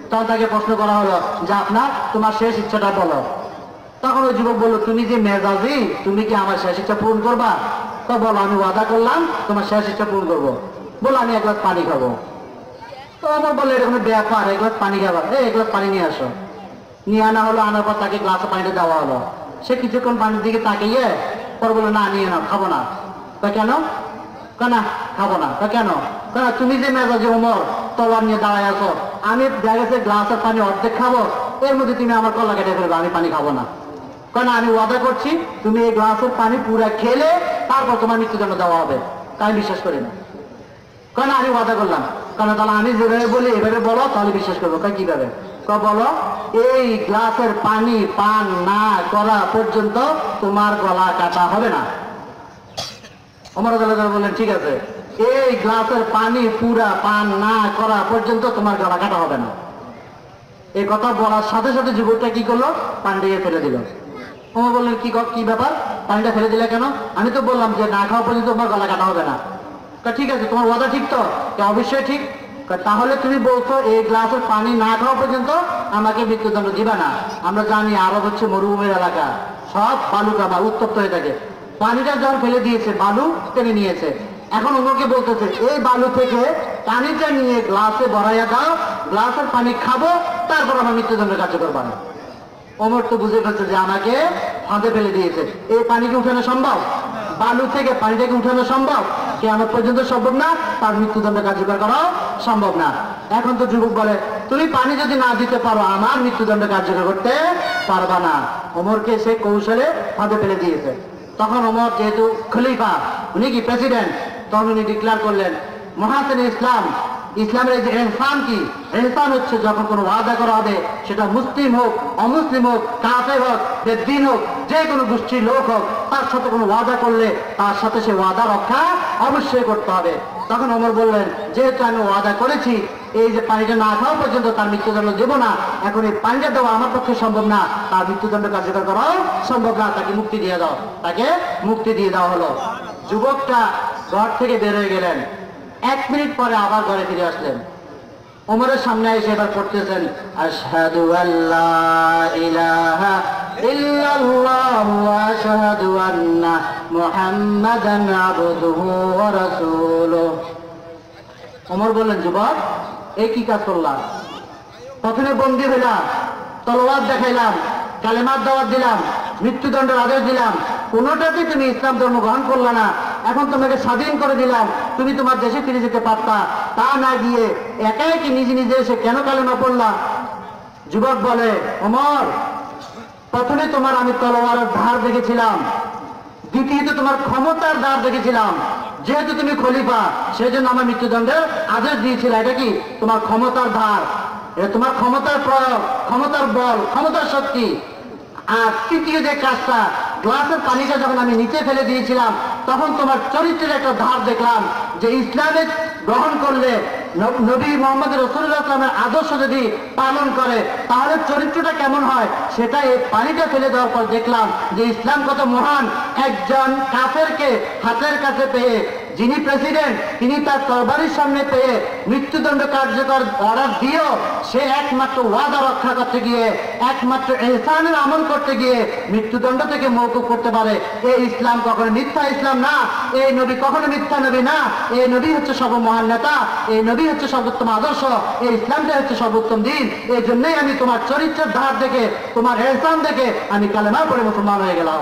তখন তাকে প্রশ্ন করা হলো যে আপনার তোমার শেষ ইচ্ছাটা বলো। তখন ওই যুবক বললো, তুমি যে মেজাজি, তুমি কি আমার শেষ ইচ্ছা পূরণ করবা? তো বলো, আমি ওয়াদা করলাম তোমার শেষ ইচ্ছা পূরণ করবো। বলো, আমি এক গ্লাস পানি খাবো। তো আমার বললো, এটা কোনো ব্যাপার, এক গ্লাস পানি খাবার, এক গ্লাস পানি নিয়ে আসো। নিয়ে আনা হলো, আনার পর তাকে গ্লাসে পানিটা দেওয়া হলো। সে কিছুক্ষণ পানির দিকে তাকিয়ে পর বললো, না নিয়ে নাও, খাবো না। তা কেন? না খাবো না। তা কেন? তুমি যে মেজাজে ওমর তলোয়ার নিয়ে দাঁড়ায় আছো, আমি দেখা গ্লাসের পানি অর্ধেক খাবো, এর মধ্যে তুমি আমার কলা কেটে ফেলবে, আমি পানি খাবো না। কারণ আমি ওয়াদা করছি, তুমি এই গ্লাসের পানি পুরা খেলে তারপর তোমার মৃত্যুদণ্ড দেওয়া হবে। তাই বিশ্বাস করি না। কারণ আমি ওয়াদা করলাম। কারণ তাহলে আমি যেভাবে বলি এভাবে বলো, তাহলে বিশ্বাস করবো। কিভাবে? বলো, এই গ্লাসের পানি পান না করা পর্যন্ত তোমার গলা কাটা হবে না। ওমর রাদিয়াল্লাহু বললেন, ঠিক আছে, এই গ্লাসের পানি পুরা পান না করা পর্যন্ত তোমার গলা কাটা হবে না। এই কথা বলার সাথে সাথে যুবকটা কি করলো? পানিটা ফেলে দিল। ওমর বললেন, কি ব্যাপার, পানিটা ফেলে দিলে কেন? আমি তো বললাম যে না খাওয়া পর্যন্ত তোমার গলা কাটা হবে না। ঠিক আছে, তোমার ওয়াদা ঠিক তো? অবশ্যই ঠিক। তাহলে তুমি বলছো এই গ্লাসের পানি না খাওয়া পর্যন্ত আমাকে মৃত্যুদণ্ড দিবা না। আমরা জানি আরব হচ্ছে মরুভূমির এলাকা, সব বালু কাবা উত্তপ্ত হয়ে থাকে। পানিটা যখন ফেলে দিয়েছে, বালু টেনে নিয়েছে। এখন ওমরকে বলতেছে, এই বালু থেকে পানিটা নিয়ে গ্লাসে ভরাইয়া দাও, গ্লাসের পানি খাবো, তারপর আমার মৃত্যুদণ্ড কার্যকর বানাবো। ওমর তো বুঝে ফেলছে যে আমাকে ফাঁদে ফেলে দিয়েছে। এই পানিকে উঠানো সম্ভব? বালু থেকে পানিটাকে উঠানো সম্ভব? কিয়ামত পর্যন্ত সম্ভব না, তার মৃত্যুদণ্ড কার্যকর করাও সম্ভব না। এখন তো যুবক বলে, তুমি পানি যদি না দিতে পারো, আমার মৃত্যুদণ্ড কার্যকর করতে পারবা না। ওমরকে সে কৌশলে ফাঁদে ফেলে দিয়েছে। তখন ওমর যেহেতু খলিফা, উনি কি প্রেসিডেন্ট, তখন উনি ডিক্লেয়ার করলেন, মহাসেন ইসলাম, ইসলামের এই যে ইহসান কি? ইহসান হচ্ছে যখন কোনো ওয়াদা করা হবে, সেটা মুসলিম হোক, অমুসলিম হোক, কাফের হোক, বেদ্দিন হোক, যে কোনো গোষ্ঠীর লোক হোক, তার সাথে কোনো ওয়াদা করলে তার সাথে সে ওয়াদা রক্ষা অবশ্যই করতে হবে। তখন ওমর বললেন, যেহেতু আমি ওয়াদা করেছি এই যে পানিটা না খাওয়া পর্যন্ত তার মৃত্যুদণ্ড দেবো না, এখন এই পানিটা দেওয়া আমার পক্ষে সম্ভব না, তার মৃত্যুদণ্ড কার্যকর করাও সম্ভব না, তাকে মুক্তি দিয়ে দাও। তাকে মুক্তি দিয়ে দেওয়া হলো। যুবকটা ঘর থেকে বের হয়ে গেলেন। 1 মিনিট পরে আবার ঘরে ফিরে আসলেন। ওমরের সামনে এসে এবার পড়তেছেন, আশহাদু আল্লা ইলাহা ইল্লাল্লাহু ওয়া আশহাদু আন্না মুহাম্মাদান আবদুহু ওয়া রাসূলুহু। ওমর বললেন, যুবক, এই কি কাজ করলাম? প্রথমে বন্দী হইলাম, তলোয়ার দেখাইলাম, কালেমার দাওয়াত দিলাম, মৃত্যুদণ্ডের আদেশ দিলাম, কোনোটাতে তুমি ইসলাম ধর্ম গ্রহণ করলা না। এখন তোমাকে স্বাধীন করে দিলাম, তুমি তোমার দেশে ফিরে যেতে পারতা, তা না গিয়ে একাই কি নিজে নিজে এসে কেন কালেমা পড়লা? যুবক বলে, ওমর, প্রথমে তোমার আমি তলোয়ারের ধার দেখেছিলাম, দ্বিতীয়ত তোমার ক্ষমতার ধার দেখেছিলাম। যেহেতু তুমি খলিফা, সেজন্য আমার মৃত্যুদণ্ডের আদেশ দিয়েছিল। এটা কি? তোমার ক্ষমতার ধার, এটা তোমার ক্ষমতার প্রয়োগ, ক্ষমতার বল, ক্ষমতার শক্তি। আর তৃতীয় যে কাজটা, গ্লাসের পানিটা যখন আমি নিচে ফেলে দিয়েছিলাম, তখন তোমার চরিত্রের একটা ধার দেখলাম, যে ইসলামে গ্রহণ করলে, নবী মোহাম্মদ রাসূলুল্লাহ সাল্লাল্লাহু আলাইহি ওয়াসাল্লামের আদর্শ যদি পালন করে, তাহলে চরিত্রটা কেমন হয়, সেটা এই পানিটা ফেলে দেওয়ার পর দেখলাম যে ইসলাম কত মহান। একজন কাফেরকে হাতের কাছে পেয়ে, যিনি প্রেসিডেন্ট, তিনি তার তরবারির সামনে পেয়ে মৃত্যুদণ্ড কার্যকর অর্ডার দিয়েও সে একমাত্র ওয়াদা রক্ষা করতে গিয়ে, একমাত্র ইহসানের আমল করতে গিয়ে মৃত্যুদণ্ড থেকে মওকুফ করতে পারে। এই ইসলাম কখনো মিথ্যা ইসলাম না, এই নবী কখনো মিথ্যা নবী না। এই নবী হচ্ছে সর্বমহান নেতা, এই নবী হচ্ছে সর্বোত্তম আদর্শ, এই ইসলামটা হচ্ছে সর্বোত্তম দিন। এই জন্যই আমি তোমার চরিত্রের ধার দেখে, তোমার ইহসান দেখে আমি কালেমা পড়ে মুসলমান হয়ে গেলাম।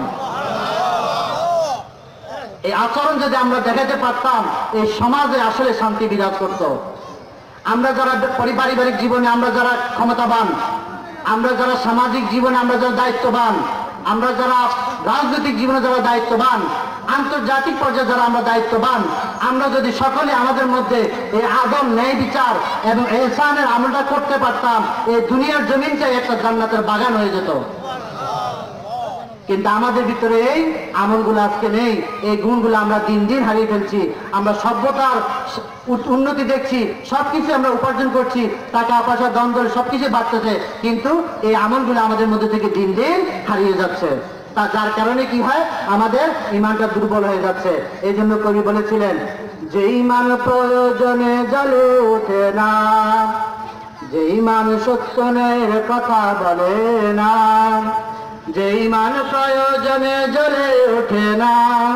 এই আচরণ যদি আমরা দেখাতে পারতাম, এই সমাজে আসলে শান্তি বিরাজ করত। আমরা যারা পারিবারিক জীবনে আমরা যারা ক্ষমতাবান, আমরা যারা সামাজিক জীবনে আমরা যারা দায়িত্ববান, আমরা যারা রাজনৈতিক জীবনে যারা দায়িত্ববান, আন্তর্জাতিক পর্যায়ে যারা আমরা দায়িত্ববান, আমরা যদি সকলে আমাদের মধ্যে এই আদম, ন্যায় বিচার এবং ইহসানের আমলটা করতে পারতাম, এই দুনিয়ার জমিনটাই একটা জান্নাতের বাগান হয়ে যেত। কিন্তু আমাদের ভিতরে এই আমলগুলো আজকে নেই, এই গুণগুলো আমরা দিন দিন হারিয়ে ফেলছি। আমরা সভ্যতার উন্নতি দেখছি, সবকিছু আমরা উপার্জন করছি, টাকা পয়সা দ্বন্দ্ব সবকিছু বাড়তেছে, কিন্তু এই আমলগুলো আমাদের মধ্যে থেকে দিন দিন হারিয়ে যাচ্ছে। তা যার কারণে কি হয়, আমাদের ঈমানটা দুর্বল হয়ে যাচ্ছে। এই জন্য কবি বলেছিলেন, যে ঈমান প্রয়োজনে জ্বলে ওঠে না, যে ইমান সত্য ন্যায়ের কথা বলে না, যে ইমান প্রয়োজনে জ্বলে ওঠে না,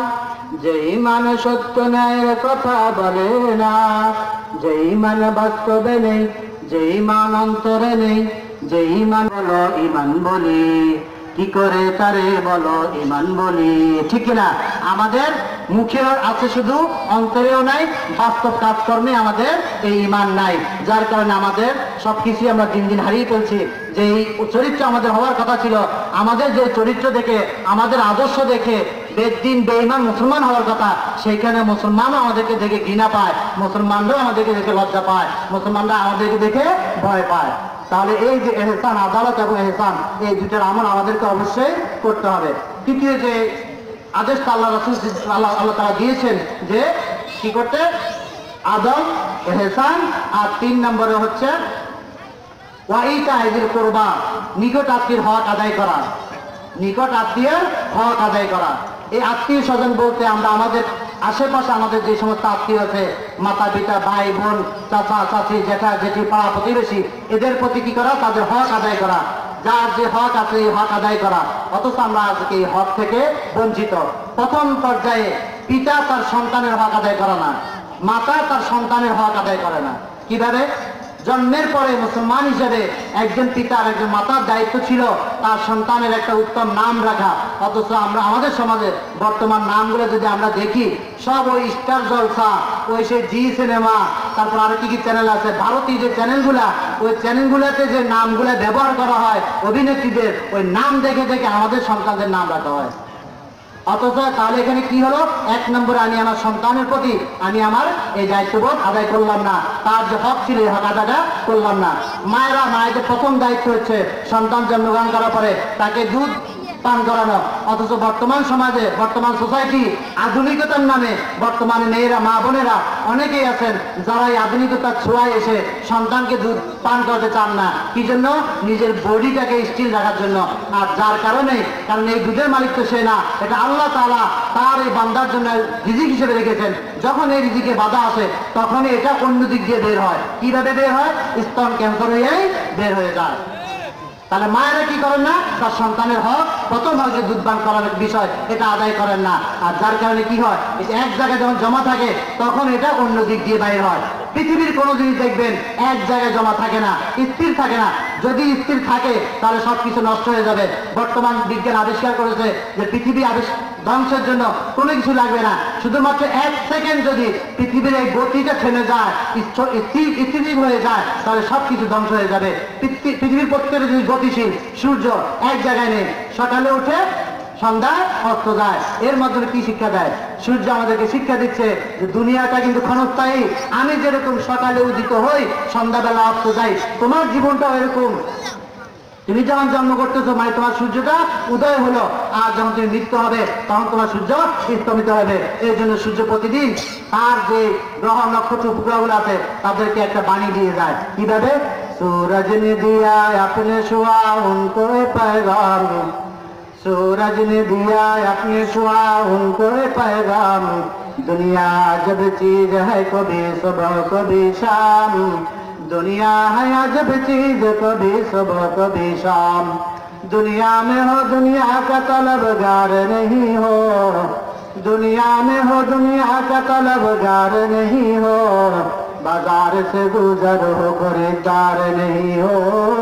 যে ইমান সত্য ন্যায়ের কথা বলে না, যে ইমান বাস্তবে নেই, যে ইমান অন্তরে নেই, যে ইমান বলো ইমান বলি, কি করে তারে বলো ইমান বলি। ঠিক কিনা? আমাদের মুখে আছে শুধু, অন্তরেও নাই, বাস্তব কাজকর্মে আমাদের এই ইমান নাই, যার কারণে আমাদের সবকিছু আমরা দিন দিন হারিয়ে ফেলছি। যে চরিত্র আমাদের হওয়ার কথা ছিল, আমাদের যে চরিত্র দেখে, আমাদের আদর্শ দেখে বেদিন বেঈমান মুসলমান হওয়ার কথা, সেইখানে মুসলমানও আমাদেরকে দেখে ঘৃণা পায়, মুসলমানরাও আমাদেরকে দেখে লজ্জা পায়, মুসলমানরা আমাদেরকে দেখে ভয় পায়। তাহলে এই যে এহসান, আদালত এবং এহসান, এই দুটার আমল আমাদেরকে অবশ্যই করতে হবে। তৃতীয় যে আদেশটা আল্লাহ রাসূল আল্লাহ তাআলা দিয়েছেন যে কি করতে, আদল, এহসান, আর 3 নম্বরে হচ্ছে ওয়াইতা ইযিল কুরবা, নিকট আত্মীয়ের হক আদায় করা, নিকট আত্মীয়ের হক আদায় করা। এই আত্মীয় স্বজন বলতে আমরা আমাদের আশেপাশে আমাদের যে সমস্ত আত্মীয় আছে, মাতা পিতা, ভাই বোন, চাচা চাচি, জ্যাঠা জেঠি, পাড়া প্রতিবেশী, এদের প্রতি কি করা, তাদের হক আদায় করা, যার যে হক আছে এই হক আদায় করা। অথচ আমরা আজকে এই হক থেকে বঞ্চিত। প্রথম পর্যায়ে পিতা তার সন্তানের হক আদায় করে না, মাতা তার সন্তানের হক আদায় করে না। কিভাবে? জন্মের পরে মুসলমান হিসেবে একজন পিতা আর একজন মাতার দায়িত্ব ছিল তার সন্তানের একটা উত্তম নাম রাখা। অথচ আমরা আমাদের সমাজে বর্তমান নামগুলো যদি আমরা দেখি, সব ওই স্টার জলসা, ওই সেই জি সিনেমা, তারপর আরো কি কি চ্যানেল আছে, ভারতীয় যে চ্যানেলগুলা, ওই চ্যানেলগুলোতে যে নামগুলো ব্যবহার করা হয় অভিনেত্রীদের, ওই নাম দেখে দেখে আমাদের সন্তানদের নাম রাখা হয়। অথচ তাহলে এখানে কি হলো, 1 নম্বরে আমি আমার সন্তানের প্রতি আমি আমার এই দায়িত্ববোধ আদায় করলাম না, তার যে হক ছিল এই হক আদায়টা করলাম না। মায়েদের প্রথম দায়িত্ব হচ্ছে সন্তান জন্মগ্রহণ করার পরে তাকে দুধ পান করানো। অথচ বর্তমান সমাজে, বর্তমান সোসাইটি, আধুনিকতার নামে বর্তমানে মেয়েরা, মা বোনেরা অনেকেই আছেন যারা এই আধুনিকতার ছোঁয়ায় এসে সন্তানকে দুধ পান করতে চান না। কি জন্য? নিজের বডিটাকে স্টিল রাখার জন্য। আর যার কারণে, কারণ এই দুধের মালিক তো সে না, এটা আল্লাহ তাআলা তার এই বান্দার জন্য রিজিক হিসেবে রেখেছেন। যখন এই রিজিকে বাধা আসে তখন এটা অন্য দিক দিয়ে বের হয়। কিভাবে বের হয়? স্তন ক্যান্সার হয়েই বের হয়ে যায়। তাহলে মায়েরা কি করেন না, তার সন্তানের হক প্রথম হক যে দুধ পান করার বিষয়, এটা আদায় করেন না। আর যার কারণে কি হয়, এটা এক জায়গায় যখন জমা থাকে তখন এটা অন্য দিক দিয়ে বাইর হয়। পৃথিবীর কোনো জিনিস দেখবেন এক জায়গায় জমা থাকে না, স্থির থাকে না। যদি স্থির থাকে তাহলে সবকিছু নষ্ট হয়ে যাবে। বর্তমান বিজ্ঞান আবিষ্কার করেছে যে পৃথিবী ধ্বংসের জন্য কোনো কিছু লাগবে না, শুধুমাত্র 1 সেকেন্ড যদি পৃথিবীর এই গতিটা থেমে যায়, স্থির হয়ে যায়, তাহলে সবকিছু ধ্বংস হয়ে যাবে। পৃথিবীর প্রত্যেকটা জিনিস গতিশীল। সূর্য এক জায়গায় নেই, সকালে উঠে সন্ধ্যায় অস্ত যায়। এর মাধ্যমে কি শিক্ষা দেয়? সূর্য আমাদেরকে শিক্ষা দিচ্ছে যে দুনিয়াটা কিন্তু ক্ষণস্থায়ী। আমি যেরকম সকালে উদিত হই, সন্ধ্যাবেলা অস্ত যাই, তোমার জীবনটাও এরকম। তুমি যখন জন্ম করতেছো মানে তোমার সূর্যটা উদয় হলো, আর যখন তুমি মৃত্যু হবে তখন তোমার সূর্য স্তমিত হবে। এই জন্য সূর্য প্রতিদিন তার যে গ্রহ নক্ষত্র উপগ্রহগুলো আছে তাদেরকে একটা বাণী দিয়ে যায়। কিভাবে? सूरज ने दिया अपने शुआ उनको पैगाम, सूरज ने दिया अपने शुआ उनको पैगाम, दुनिया अजब चीज है कभी सुबह कभी शाम, दुनिया है अजब चीज कभी सुबह कभी शाम, दुनिया में हो दुनिया का तलबगार नहीं हो, दुनिया में हो दुनिया का तलबगार नहीं हो, बाजार से गुजर हो खरीदार नहीं हो,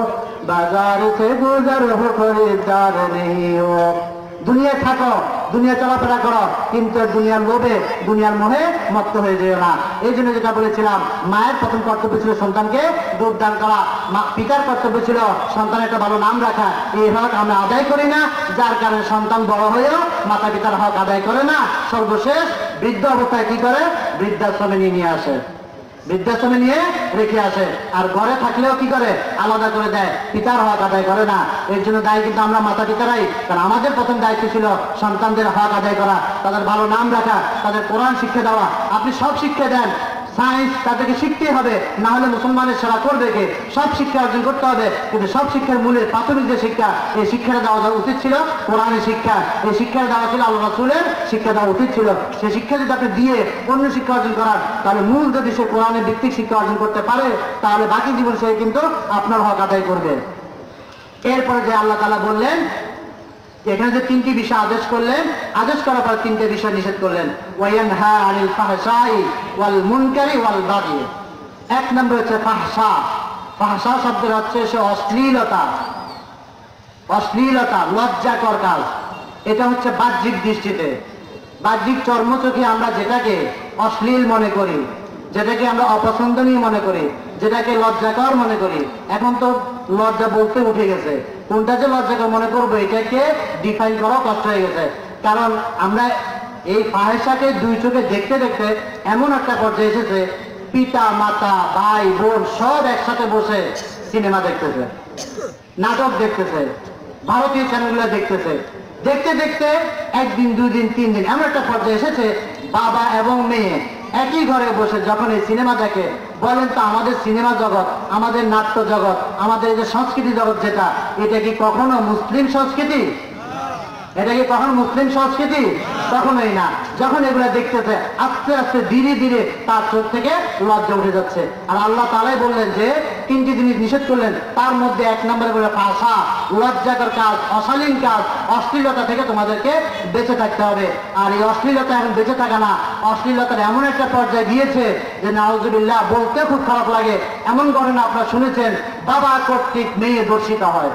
बाजार से गुजर हो खरीदार नहीं हो। দুনিয়ায় থাকো, দুনিয়া চলাফেরা করো, কিন্তু দুনিয়ার লোভে, দুনিয়ার মোহে মত্ত হয়ে যেও না। এই জন্য যেটা বলেছিলাম, মায়ের প্রথম কর্তব্য ছিল সন্তানকে দুধ দান করা, পিতার কর্তব্য ছিল সন্তানের একটা ভালো নাম রাখা। এই হক আমরা আদায় করি না, যার কারণে সন্তান বড় হয়েও মাতা পিতার হক আদায় করে না। সর্বশেষ বৃদ্ধ অবস্থায় কি করে? বৃদ্ধাশ্রমে নিয়ে আসে, বৃদ্ধাশ্রমে নিয়ে রেখে আসে। আর ঘরে থাকলেও কি করে? আলাদা করে দেয়, পিতার হক আদায় করে না। এর জন্য দায়ী কিন্তু আমরা মাতা পিতারাই। কারণ আমাদের প্রথম দায়িত্ব ছিল সন্তানদের হক আদায় করা, তাদের ভালো নাম রাখা, তাদের কোরআন শিক্ষা দেওয়া। আপনি সব শিক্ষা দেন, সায়েন্স তাদেরকে শিখতে হবে, না হলে মুসলমানের সেবা করবে কে? সব শিক্ষা অর্জন করতে হবে, কিন্তু সব শিক্ষার মূলে প্রাথমিক যে শিক্ষা, এই শিক্ষাটা দেওয়া উচিত ছিল কোরআনের শিক্ষা, এই শিক্ষাটা দেওয়া ছিল আল্লাহ রাসূলের শিক্ষা দেওয়া উচিত ছিল। সেই শিক্ষা যদি আপনি দিয়ে অন্য শিক্ষা অর্জন করার, তাহলে মূল যদি সে কোরআনের ভিত্তিক শিক্ষা অর্জন করতে পারে, তাহলে বাকি জীবন সে কিন্তু আপনার হক আদায় করবে। এরপরে যে আল্লাহ তাআলা বললেন, এখানে যে তিনটি বিষয় আদেশ করলেন, আদেশ করার পর তিনটে বিষয় নিষেধ করলেন, ওয়ায়ানহা আনিল ফাহশাই ওয়াল মুনকারি ওয়াল বাগি। এক নম্বর হচ্ছে ফাহশা। ফাহশা শব্দের হচ্ছে সে অশ্লীলতা, অশ্লীলতা, লজ্জাকর কাজ। এটা হচ্ছে বাহ্যিক দৃষ্টিতে, বাহ্যিক চর্মচোখে আমরা যেটাকে অশ্লীল মনে করি, যেটাকে আমরা অপছন্দনীয় মনে করি, যেটাকে লজ্জাকর মনে করি, এখন তো লজ্জা বলতে উঠে গেছে। কোনটা যে লজ্জাকর মনে করবো এটাকে ডিফাইন করা কষ্ট হয়ে গেছে। কারণ আমরা এই ফাহেশাকে দুই চোখে দেখতে দেখতে এমন একটা পর্যায়ে এসেছে, পিতা মাতা ভাই বোন সব একসাথে বসে সিনেমা দেখতেছে, নাটক দেখতেছে, ভারতীয় চ্যানেলগুলো দেখতেছে। দেখতে দেখতে একদিন, দুই দিন, তিন দিন এমন একটা পর্যায়ে এসেছে, বাবা এবং মেয়ে একই ঘরে বসে যখন এই সিনেমা দেখে, বলেন তো আমাদের সিনেমা জগৎ, আমাদের নাট্য জগৎ, আমাদের এই যে সংস্কৃতি জগৎ যেটা, এটা কি কখনো মুসলিম সংস্কৃতি? এটা কি কখনো মুসলিম সংস্কৃতি? কখনোই না। যখন এগুলা দেখতেছে, আস্তে আস্তে ধীরে ধীরে তার চোখ থেকে লজ্জা উঠে যাচ্ছে। আর আল্লাহ তাআলাই বললেন যে তিনটি জিনিস নিষেধ করলেন, তার মধ্যে এক নম্বরে বলে ফাহশা, লজ্জাকর কাজ, অশালীন কাজ, অশ্লীলতা থেকে তোমাদেরকে বেঁচে থাকতে হবে। আর এই অশ্লীলতা এখন বেঁচে থাকা না, অশ্লীলতার এমন একটা পর্যায়ে গিয়েছে যে নাউজুবিল্লাহ, বলতে খুব খারাপ লাগে। এমন ঘটনা আপনারা শুনেছেন, বাবা কর্তৃক মেয়ে ধর্ষিত হয়,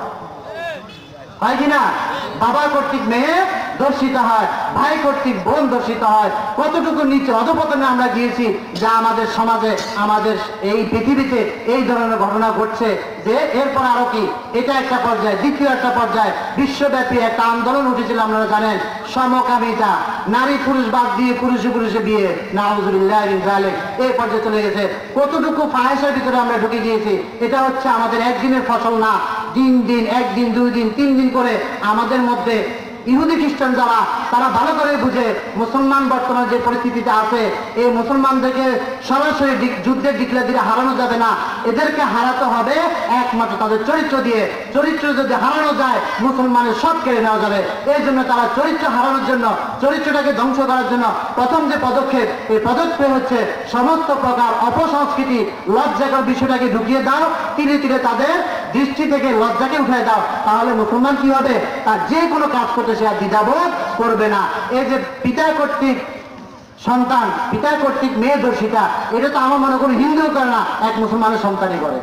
হয় কিনা? বাবা কর্তৃক মেয়ে ধর্ষিত হয়, ভাই কর্তৃক বোন ধর্ষিত হয়। কতটুকু নিচে অধপতনে আমরা গিয়েছি, যা আমাদের সমাজে, আমাদের এই পৃথিবীতে এই ধরনের ঘটনা ঘটছে। যে এরপর আরো কি, এটা একটা পর্যায়ে। দ্বিতীয় একটা পর্যায়ে বিশ্বব্যাপী একটা আন্দোলন উঠেছিল, আপনারা জানেন, সমকামিতা, নারী পুরুষ বাদ দিয়ে পুরুষে পুরুষে বিয়ে, নাউজুবিল্লাহ মিন যালিক, এই পর্যায়ে চলে গেছে। কতটুকু ফাহেশার ভিতরে আমরা ঢুকে গিয়েছি। এটা হচ্ছে আমাদের একদিনের ফসল না, দিন দিন, একদিন, দুই দিন, তিন দিন করে আমাদের মধ্যে ইহুদি খ্রিস্টান যারা, তারা ভালো করে বুঝে মুসলমান বর্তমান যে পরিস্থিতিতে আছে, এই মুসলমানদেরকে সরাসরি যুদ্ধের ডিক্লেয়ার দিয়ে হারানো যাবে না। এদেরকে হারাতে হবে একমাত্র তাদের চরিত্র দিয়ে। চরিত্র যদি হারানো যায়, মুসলমানের সব কেড়ে নেওয়া যাবে। এই জন্য তারা চরিত্র হারানোর জন্য, চরিত্রটাকে ধ্বংস করার জন্য প্রথম যে পদক্ষেপ, এই পদক্ষেপ হচ্ছে সমস্ত প্রকার অপসংস্কৃতি, লজ্জাকর বিষয়টাকে ঢুকিয়ে দাও, ধীরে ধীরে তাদের দৃষ্টি থেকে লজ্জাকে উঠে দাও। তাহলে মুসলমান কি হবে? তার যে কোনো কাজ করতে সে আর দ্বিধাবোধ করবে না। এই যে পিতা কর্তৃক সন্তান, পিতা কর্তৃক মেয়ে ধর্ষিতা, এটা তো আমার মনে করি হিন্দু করে না, এক মুসলমানের সন্তানই করে।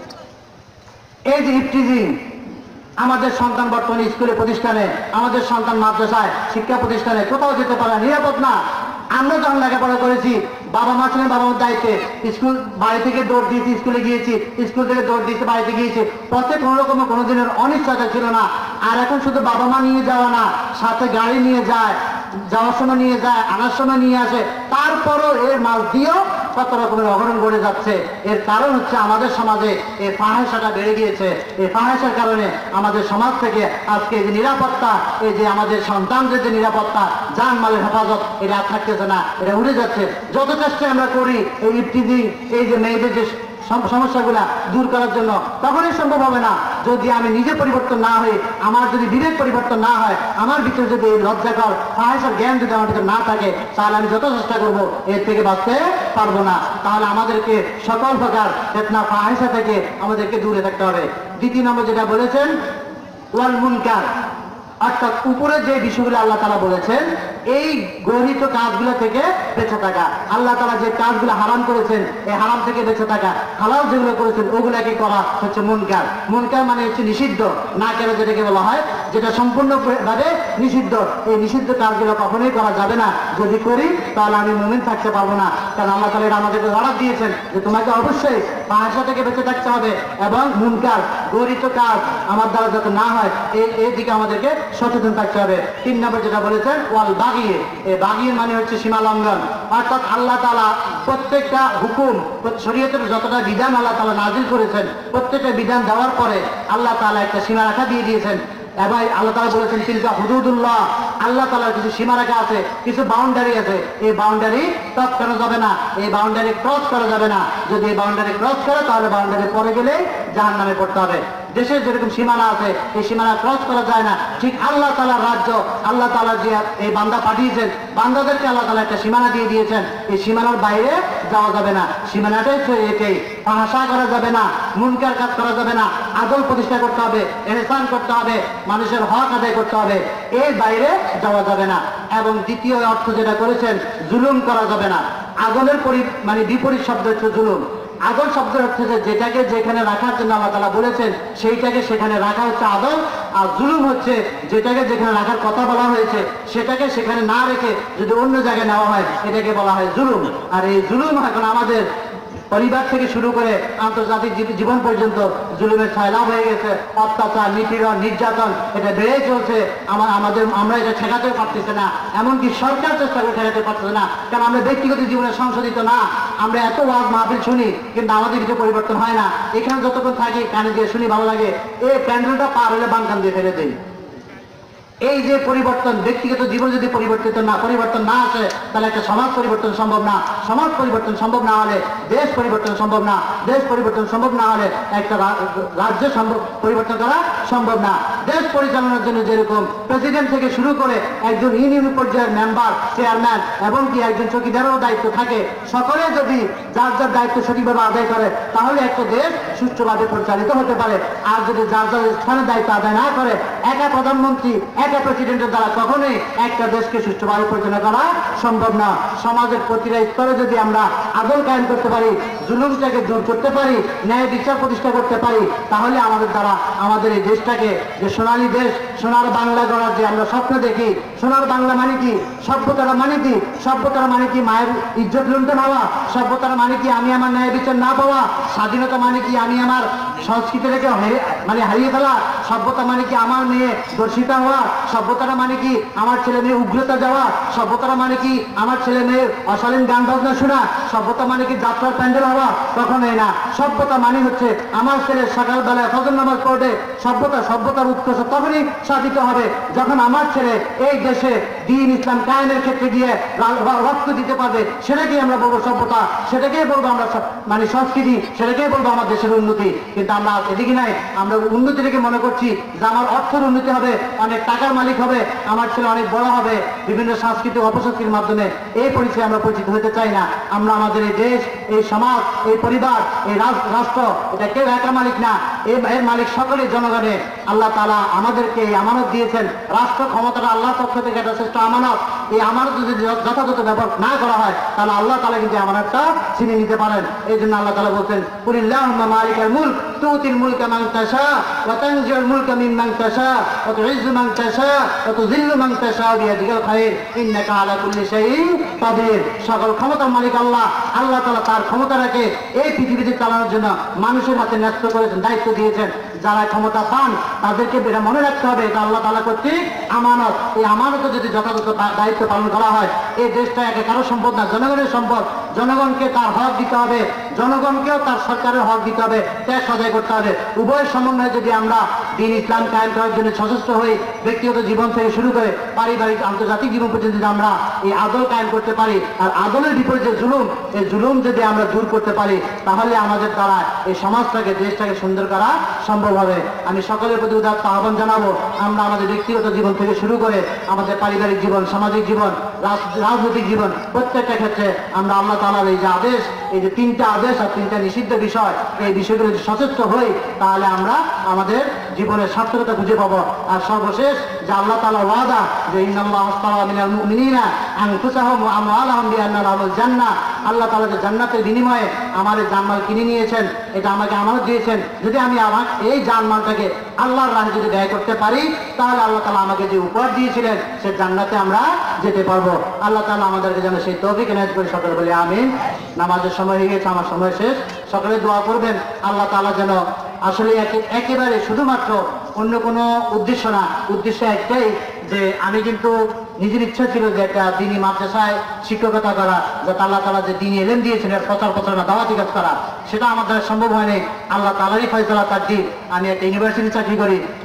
এই যে ইফটিজিং, আমাদের সন্তান বর্তমানে স্কুলে প্রতিষ্ঠানে, আমাদের সন্তান মাদ্রাসায়, শিক্ষা প্রতিষ্ঠানে কোথাও যেতে পারে, নিরাপদ না। আমরা যখন লেখাপড়া করেছি, বাবা মা ছিলেন বাবা মার দায়িত্বে, স্কুল, বাড়ি থেকে দৌড় দিয়েছি, স্কুলে গিয়েছি, স্কুল থেকে দৌড় দিয়েছি, বাড়িতে গিয়েছি, পথে কোনো রকম কোনো দিনের অনিশ্চয়তা ছিল না। আর এখন শুধু বাবা মা নিয়ে যাওয়া না, সাথে গাড়ি নিয়ে যায়, যাওয়ার সময় নিয়ে যায়, আনার সময় নিয়ে আসে, তারপরও এর মাঝ দিয়েও কত রকমের অঘটন ঘটে যাচ্ছে। এর কারণ হচ্ছে আমাদের সমাজে এই ফাহেশাটা বেড়ে গিয়েছে। এই ফাহেশার কারণে আমাদের সমাজ থেকে আজকে এই যে নিরাপত্তা, এই যে আমাদের সন্তানদের যে নিরাপত্তা, জানমালের হেফাজত, এটা আর থাকতেছে না, এটা উঠে যাচ্ছে। যত চেষ্টা আমরা করি এই ইফটিজিং, এই যে মেয়েদের যে সমস্যাগুলা দূর করার জন্য, তখনই সম্ভব হবে না যদি আমি নিজে পরিবর্তন না হই, আমার যদি বিবেক পরিবর্তন না হয়, আমার ভিতরে যদি এই লজ্জাকর ফাহেশার জ্ঞান যদি আমার ভিতরে না থাকে, তাহলে আমি যত চেষ্টা করবো এর থেকে বাঁচতে পারবো না। তাহলে আমাদেরকে সকল প্রকার ফিতনা ফাহেশা থেকে আমাদেরকে দূরে থাকতে হবে। দ্বিতীয় নম্বর যেটা বলেছেন, ওয়াল মুনকার, অর্থাৎ উপরে যে বিষয়গুলো আল্লাহ তাআলা বলেছেন, এই গর্হিত কাজগুলো থেকে বেঁচে থাকা। আল্লাহ তাআলা যে কাজগুলো হারাম করেছেন, এই হারাম থেকে বেঁচে থাকা। হালাল যেগুলো করেছেন ওগুলাকে করা হচ্ছে মুনকার। মুনকার মানে হচ্ছে নিষিদ্ধ, না কেন যেটাকে বলা হয়, যেটা সম্পূর্ণভাবে নিষিদ্ধ। এই নিষিদ্ধ কাজগুলো কখনোই করা যাবে না। যদি করি তাহলে আমি মুমিন থাকতে পারবো না। কারণ আল্লাহ তাআলা এটা আমাদেরকে অর্ডার দিয়েছেন যে তোমাকে অবশ্যই ফাহেশা থেকে বেঁচে থাকতে হবে, এবং মুনকার, গর্হিত কাজ আমার দ্বারা যাতে না হয় এই দিকে আমাদেরকে সচেতন থাকতে হবে। তিন নম্বর যেটা বলেছেন, ওয়াল বাগিয়ে, এই বাগিয়ে মানে হচ্ছে সীমা লঙ্ঘন। অর্থাৎ আল্লাহ তাআলা প্রত্যেকটা হুকুম, শরীয়তের যতটা বিধান আল্লাহ তাআলা নাজিল করেছেন, প্রত্যেকটা বিধান দেওয়ার পরে আল্লাহ তাআলা একটা সীমা রেখা দিয়ে দিয়েছেন। এবং আল্লাহ তাআলা বলেছেন তিলকা হুদুদুল্লাহ, আল্লাহ তাআলার কিছু সীমারেখা আছে, কিছু বাউন্ডারি আছে, এই বাউন্ডারি টপ করা যাবে না, এই বাউন্ডারি ক্রস করা যাবে না। যদি এই বাউন্ডারি ক্রস করে তাহলে বাউন্ডারি পরে গেলে জাহান্নামে পড়তে হবে। দেশের যেরকম সীমানা আছে এই সীমানা ক্রস করা যায় না, ঠিক আল্লাহ তাআলার রাজ্য, আল্লাহ তাআলা যে এই বান্দা পাঠিয়েছেন, বান্দাদেরকে আল্লাহ তাআলা একটা সীমানা দিয়ে দিয়েছেন, এই সীমানার বাইরে যাওয়া যাবে না। সীমানাটাই এটাই, ফাহাশা করা যাবে না, মুনকার কাজ করা যাবে না, আদল প্রতিষ্ঠা করতে হবে, ইহসান করতে হবে, মানুষের হক আদায় করতে হবে, এর বাইরে যাওয়া যাবে না। এবং দ্বিতীয় অর্থ যেটা করেছেন, জুলুম করা যাবে না। আদলের মানে বিপরীত শব্দ হচ্ছে জুলুম। আদল শব্দের অর্থ হচ্ছে যেটাকে যেখানে রাখার জন্য আল্লাহ তাআলা বলেছেন সেইটাকে সেখানে রাখা হচ্ছে আদল, আর জুলুম হচ্ছে যেটাকে যেখানে রাখার কথা বলা হয়েছে সেটাকে সেখানে না রেখে যদি অন্য জায়গায় নেওয়া হয় এটাকে বলা হয় জুলুম। আর এই জুলুম এখন আমাদের পরিবার থেকে শুরু করে আন্তর্জাতিক জীবন পর্যন্ত জুলুমের ছায়লাভ হয়ে গেছে। অত্যাচার, নিপীড়ন, নির্যাতন এটা বেড়ে চলছে। আমরা এটা ঠেকাতে পারতেছি না, এমনকি সরকার চেষ্টা করে ঠেকাতে পারতেছে না, কারণ আমরা ব্যক্তিগত জীবনে সংশোধিত না। আমরা এত ওয়াজ মাহফিল শুনি কিন্তু আমাদের কিছু পরিবর্তন হয় না। এখানে যতক্ষণ থাকি কানে দিয়ে শুনি, ভালো লাগে, এই প্যান্ডেলটা পার হলে বাম কান দিয়ে ফেলে দেই। এই যে পরিবর্তন, ব্যক্তিগত জীবন যদি পরিবর্তন না আসে তাহলে একটা সমাজ পরিবর্তন সম্ভব না। সমাজ পরিবর্তন সম্ভব না হলে দেশ পরিবর্তন সম্ভব না। দেশ পরিবর্তন সম্ভব না হলে একটা রাজ্য পরিবর্তন করা সম্ভব না। দেশ পরিচালনার জন্য যেরকম প্রেসিডেন্ট থেকে শুরু করে একজন ইউনিয়ন পর্যায়ের মেম্বার, চেয়ারম্যান এবং কি একজন চৌকিদারেরও দায়িত্ব থাকে, সকলে যদি যার যার দায়িত্ব সঠিকভাবে আদায় করে তাহলে একটা দেশ সুষ্ঠুভাবে পরিচালিত হতে পারে। আর যদি যার যার স্থানের দায়িত্ব আদায় না করে, একা প্রধানমন্ত্রী, একা প্রেসিডেন্টের দ্বারা কখনোই একটা দেশকে সুষ্ঠুভাবে পরিচালনা করা সম্ভব না। সমাজের প্রতিটা স্তরে যদি আমরা আদল কায়েম করতে পারি, জুলুমটাকে দূর করতে পারি, ন্যায় বিচার প্রতিষ্ঠা করতে পারি, তাহলে আমাদের দ্বারা আমাদের এই দেশটাকে, যে সোনালী দেশ, সোনার বাংলা গড়ার যে আমরা স্বপ্ন দেখি, সোনার বাংলা মানে কি, সভ্যতার মানে কি, সভ্যতার মানে কি মায়ের ইজ্জত লুণ্ঠন হওয়া, সভ্যতার মানে কি আমি আমার ন্যায় বিচার না পাওয়া, স্বাধীনতা মানে কি আমি আমার সংস্কৃতিটাকে হারিয়ে ফেলা, সভ্যতা মানে কি আমার মেয়ে দর্শিতা হওয়া, সভ্যতাটা মানে কি আমার ছেলে মেয়ে উগ্রতা যাওয়া, সভ্যতাটা মানে কি আমার ছেলে মেয়ে অশালীন গান বাজনা শোনা, সভ্যতা মানে কি যাত্রার প্যান্ডেল হওয়া, কখনোই না। সভ্যতা মানে হচ্ছে আমার ছেলে সকালবেলায় ফজর নামাজ পড়বে। সভ্যতার উৎকর্ষ তখনই সাধিত হবে যখন আমার ছেলে এই দেশে দ্বীন ইসলাম কায়েমের ক্ষেত্রে গিয়ে রক্ত দিতে পারবে। সেটাকেই আমরা বলবো সভ্যতা, সেটাকেই বলবো আমরা মানে সংস্কৃতি, সেটাকেই বলবো আমার দেশের উন্নতি। কিন্তু আমরা এদিকে নাই, আমরা উন্নতিটাকে মনে করছি যে আমার অর্থের উন্নতি হবে, অনেক টাকার মালিক হবে, আমার ছেলে অনেক বড় হবে, বিভিন্ন সাংস্কৃতিক অপসংস্কৃতির মাধ্যমে। এই পরিচয়ে আমরা পরিচিত হতে চাই না। আমরা আমাদের এই দেশ, এই সমাজ, এই পরিবার, এই রাষ্ট্র, এটা কেউ একা মালিক না, এর মালিক সকলেই জনগণের। আল্লাহ তাআলা আমাদেরকে এই আমানত দিয়েছেন। রাষ্ট্র ক্ষমতাটা আল্লাহর পক্ষ থেকে একটা শ্রেষ্ঠ আমানত। এই আমানত যদি যথাযথ ব্যবহার না করা হয় তাহলে আল্লাহ তাআলা কিন্তু আমানতটা ছিনিয়ে নিতে পারেন। এই জন্য আল্লাহ তাআলা বলছেন, কুলিল্লাহুম্মা মালিকাল মুলক তুতিল মুলকা মান তাশা ওয়া তানজিউল মুলকা মিম্মান তাশা ওয়া তুইজ্জু মান তাশা ওয়া তুযিল্লু মান তাশা বিয়াদিকাল খায়র ইন্নাকা আলা কুল্লি শাইইন কাদির। সকল ক্ষমতার মালিক আল্লাহ। আল্লাহ তাআলা তার ক্ষমতাটাকে এই পৃথিবীতে চালানোর জন্য মানুষের হাতে ন্যস্ত করেছেন, দায়িত্ব দিয়েছেন। যারা ক্ষমতা পান তাদেরকে এটা মনে রাখতে হবে, এটা আল্লাহ তাআলা কর্তৃক আমানত। এই আমানত যদি যথাযথ দায়িত্ব পালন করা হয়, এই দেশটা একে কারো সম্পদ না, জনগণের সম্পদ। জনগণকে তার হক দিতে হবে, জনগণকেও তার সরকারের হক দিতে হবে, ট্যাক্স আদায় করতে হবে। উভয় সমন্বয়ে যদি আমরা দ্বীন ইসলাম কায়েম করার জন্য সচেষ্ট হই, ব্যক্তিগত জীবন থেকে শুরু করে পারিবারিক আন্তর্জাতিক জীবন পর্যন্ত যদি আমরা এই আদল কায়েম করতে পারি, আর আদলের বিপরীতে জুলুম, এই জুলুম যদি আমরা দূর করতে পারি, তাহলে আমাদের দ্বারা এই সমাজটাকে, দেশটাকে সুন্দর করা সম্ভব হবে। আমি সকলের প্রতি উদাত্ত আহ্বান জানাবো, আমরা আমাদের ব্যক্তিগত জীবন থেকে শুরু করে আমাদের পারিবারিক জীবন, সামাজিক জীবন, রাজনৈতিক জীবন, প্রত্যেকটা ক্ষেত্রে আমরা আল্লাহ তাআলার এই যে আদেশ, এই যে 3টা আদেশ আর 3টা নিষিদ্ধ বিষয়, এই বিষয়গুলো যদি সচেষ্ট হই তাহলে আমরা আমাদের জীবনের সার্থকতা খুঁজে পাবো। আর সর্বশেষ যে আল্লাহ তাআলা ওয়াদা, যে ইন্নাল্লাহা আশতারা মিনাল মুমিনিনা আনফুসাহুম ওয়া আমওয়ালাহুম বিআন্না লাহুমুল জান্নাহ, আল্লাহ তাআলা যে জান্নাতের বিনিময়ে আমার এই জানমাল কিনে নিয়েছেন, এটা আমাকে আমানত দিয়েছেন। যদি আমি আমার এই জানমালটাকে আল্লাহর রাহে যদি ব্যয় করতে পারি তাহলে আল্লাহ তাআলা আমাকে যে উপহার দিয়েছিলেন সে জান্নাতে আমরা যেতে পারবো। আল্লাহ তাআলা আমাদেরকে যেন সেই তৌফিক এনায়েত করে। সকলে বলি আমিন। নামাজের সময় হয়ে গেছে, আমার সময় শেষ। সকলে দোয়া করবেন আল্লাহ তাআলা যেন আসলে একেবারে শুধুমাত্র অন্য কোনো উদ্দেশ্য না, উদ্দেশ্য একটাই যে আমি কিন্তু নিজের ইচ্ছা ছিল যে একটা দ্বীনি মাদ্রাসায় শিক্ষকতা করা, যাতে আল্লাহ তাআলা যে দ্বীনি ইলম দিয়েছেন এর প্রচার প্রচারণা, দাওয়াতি কাজ করা, সেটা আমার দ্বারা সম্ভব হয়নি। আল্লাহ তাআলারই ফয়সালা, তাকদীর। আমি একটা ইউনিভার্সিটি চাকরি করি,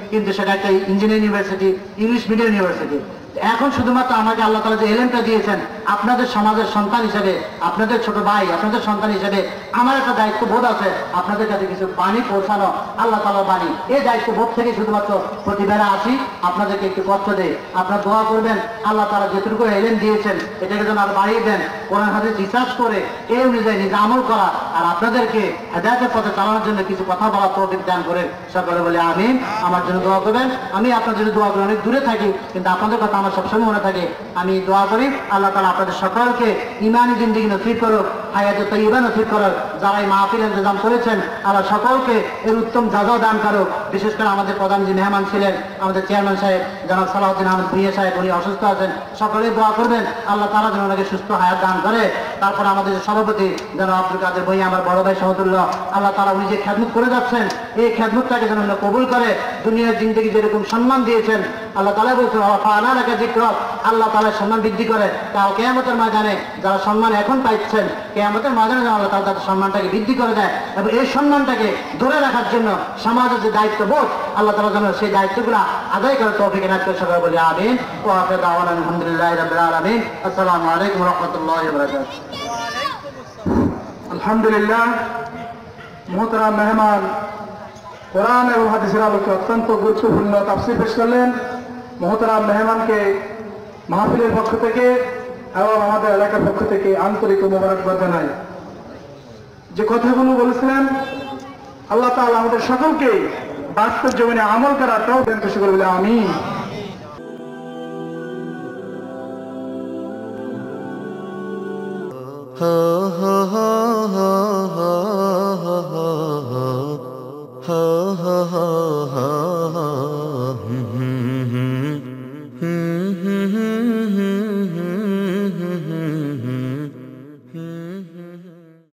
কিন্তু সেটা একটা engineering university, English medium university. এখন শুধুমাত্র আমাকে আল্লাহ তাআলা যে এলেমটা দিয়েছেন, আপনাদের সমাজের সন্তান হিসেবে, আপনাদের ছোট ভাই, আপনাদের সন্তান হিসেবে আমার একটা দায়িত্ব বোধ আছে আপনাদের কাছে কিছু বাণী পৌঁছানো, আল্লাহ তাআলার বাণী। এই দায়িত্ব বোধ থেকে শুধুমাত্র প্রতিবেলা আসি, আপনাদেরকে একটু কষ্ট দেয়। আপনারা দোয়া করবেন আল্লাহ তাআলা যেটুকু এলেম দিয়েছেন এটাকে যেন আর বাড়িয়ে দেন, কোরআন হাদিস রিসার্চ করে এই অনুযায়ী নিজে আমল করা, আর আপনাদেরকে হেদায়েতের পথে চালানোর জন্য কিছু কথা বলার তৌফিক দান করে। সকলে বলে আমিন। আমার জন্য দোয়া করবেন। আমি আপনার জন্য দোয়া করি, অনেক দূরে থাকি কিন্তু আপনাদের কথা আমার সবসময় মনে থাকে। আমি দোয়া করি আল্লাহ তাআলা আপনাদের সকলকে ইমানি জিন্দেগি নসিব করুক, হায়াতে তাইয়্যিবা নসিব করুক। যারা এই মাহফিল ইন্তজাম করেছেন আল্লাহ সকলকে এর উত্তম জাযা দান করুক। বিশেষ করে আমাদের প্রধান যে মেহমান ছিলেন আমাদের চেয়ারম্যান সাহেব জনাব সালাউদ্দিন আহমেদ ভূঁইয়া সাহেব, উনি অসুস্থ আছেন, সকলে দোয়া করবেন আল্লাহ তাআলা যেন ওনাকে সুস্থ হায়াত দান করে। তারপর আমাদের যে সভাপতি জনাব আব্দুল কাদের ভূঁইয়া, আমার বড় ভাই সমতুল্য, আল্লাহ তাআলা উনি যে খেদমত করে যাচ্ছেন এই খেদমতটাকে যেন উনি কবুল করে। দুনিয়ার জিন্দেগি যেরকম সম্মান দিয়েছেন আল্লাহ তাআলা বলছেন আল্লাহ তাআলা সম্মান বৃদ্ধি করে। কাল কিয়ামতের ময়দানে যারা সম্মান এখন পাচ্ছেন, কিয়ামতের ময়দানে যেন আল্লাহ তাআলা তাদের সম্মানটাকে বৃদ্ধি করে দেয় এবং এই সম্মানটাকে ধরে রাখার জন্য সমাজের যে দায়িত্ববোধ আল্লাহ তাআলা যেন সেই দায়িত্বগুলো আদায় করে তৌফিক এনায়েত করে। সবাই বলি আমিন। ওয়া আখিরু দাওয়ানা আলহামদুলিল্লাহি রাব্বিল আলামিন। আসসালামু আলাইকুম ওয়া রাহমাতুল্লাহি ওয়া বারাকাতুহু। আলহামদুলিল্লাহ, মোহতারাম মেহমান কোরআন এবং হাদিসের আলোকে অত্যন্ত গুরুত্বপূর্ণ তাফসীর পেশ করলেন। মোহতারাম মেহমানকে মাহফিলের পক্ষ থেকে এবং আমাদের এলাকার পক্ষ থেকে আন্তরিক মোবারকবাদ জানাই। যে কথাগুলো বলেছিলেন আল্লাহ তাআলা আমাদের সকলকে বাস্তব জীবনে আমল করার তৌফিক দান করুন বলে আমিন। ho ho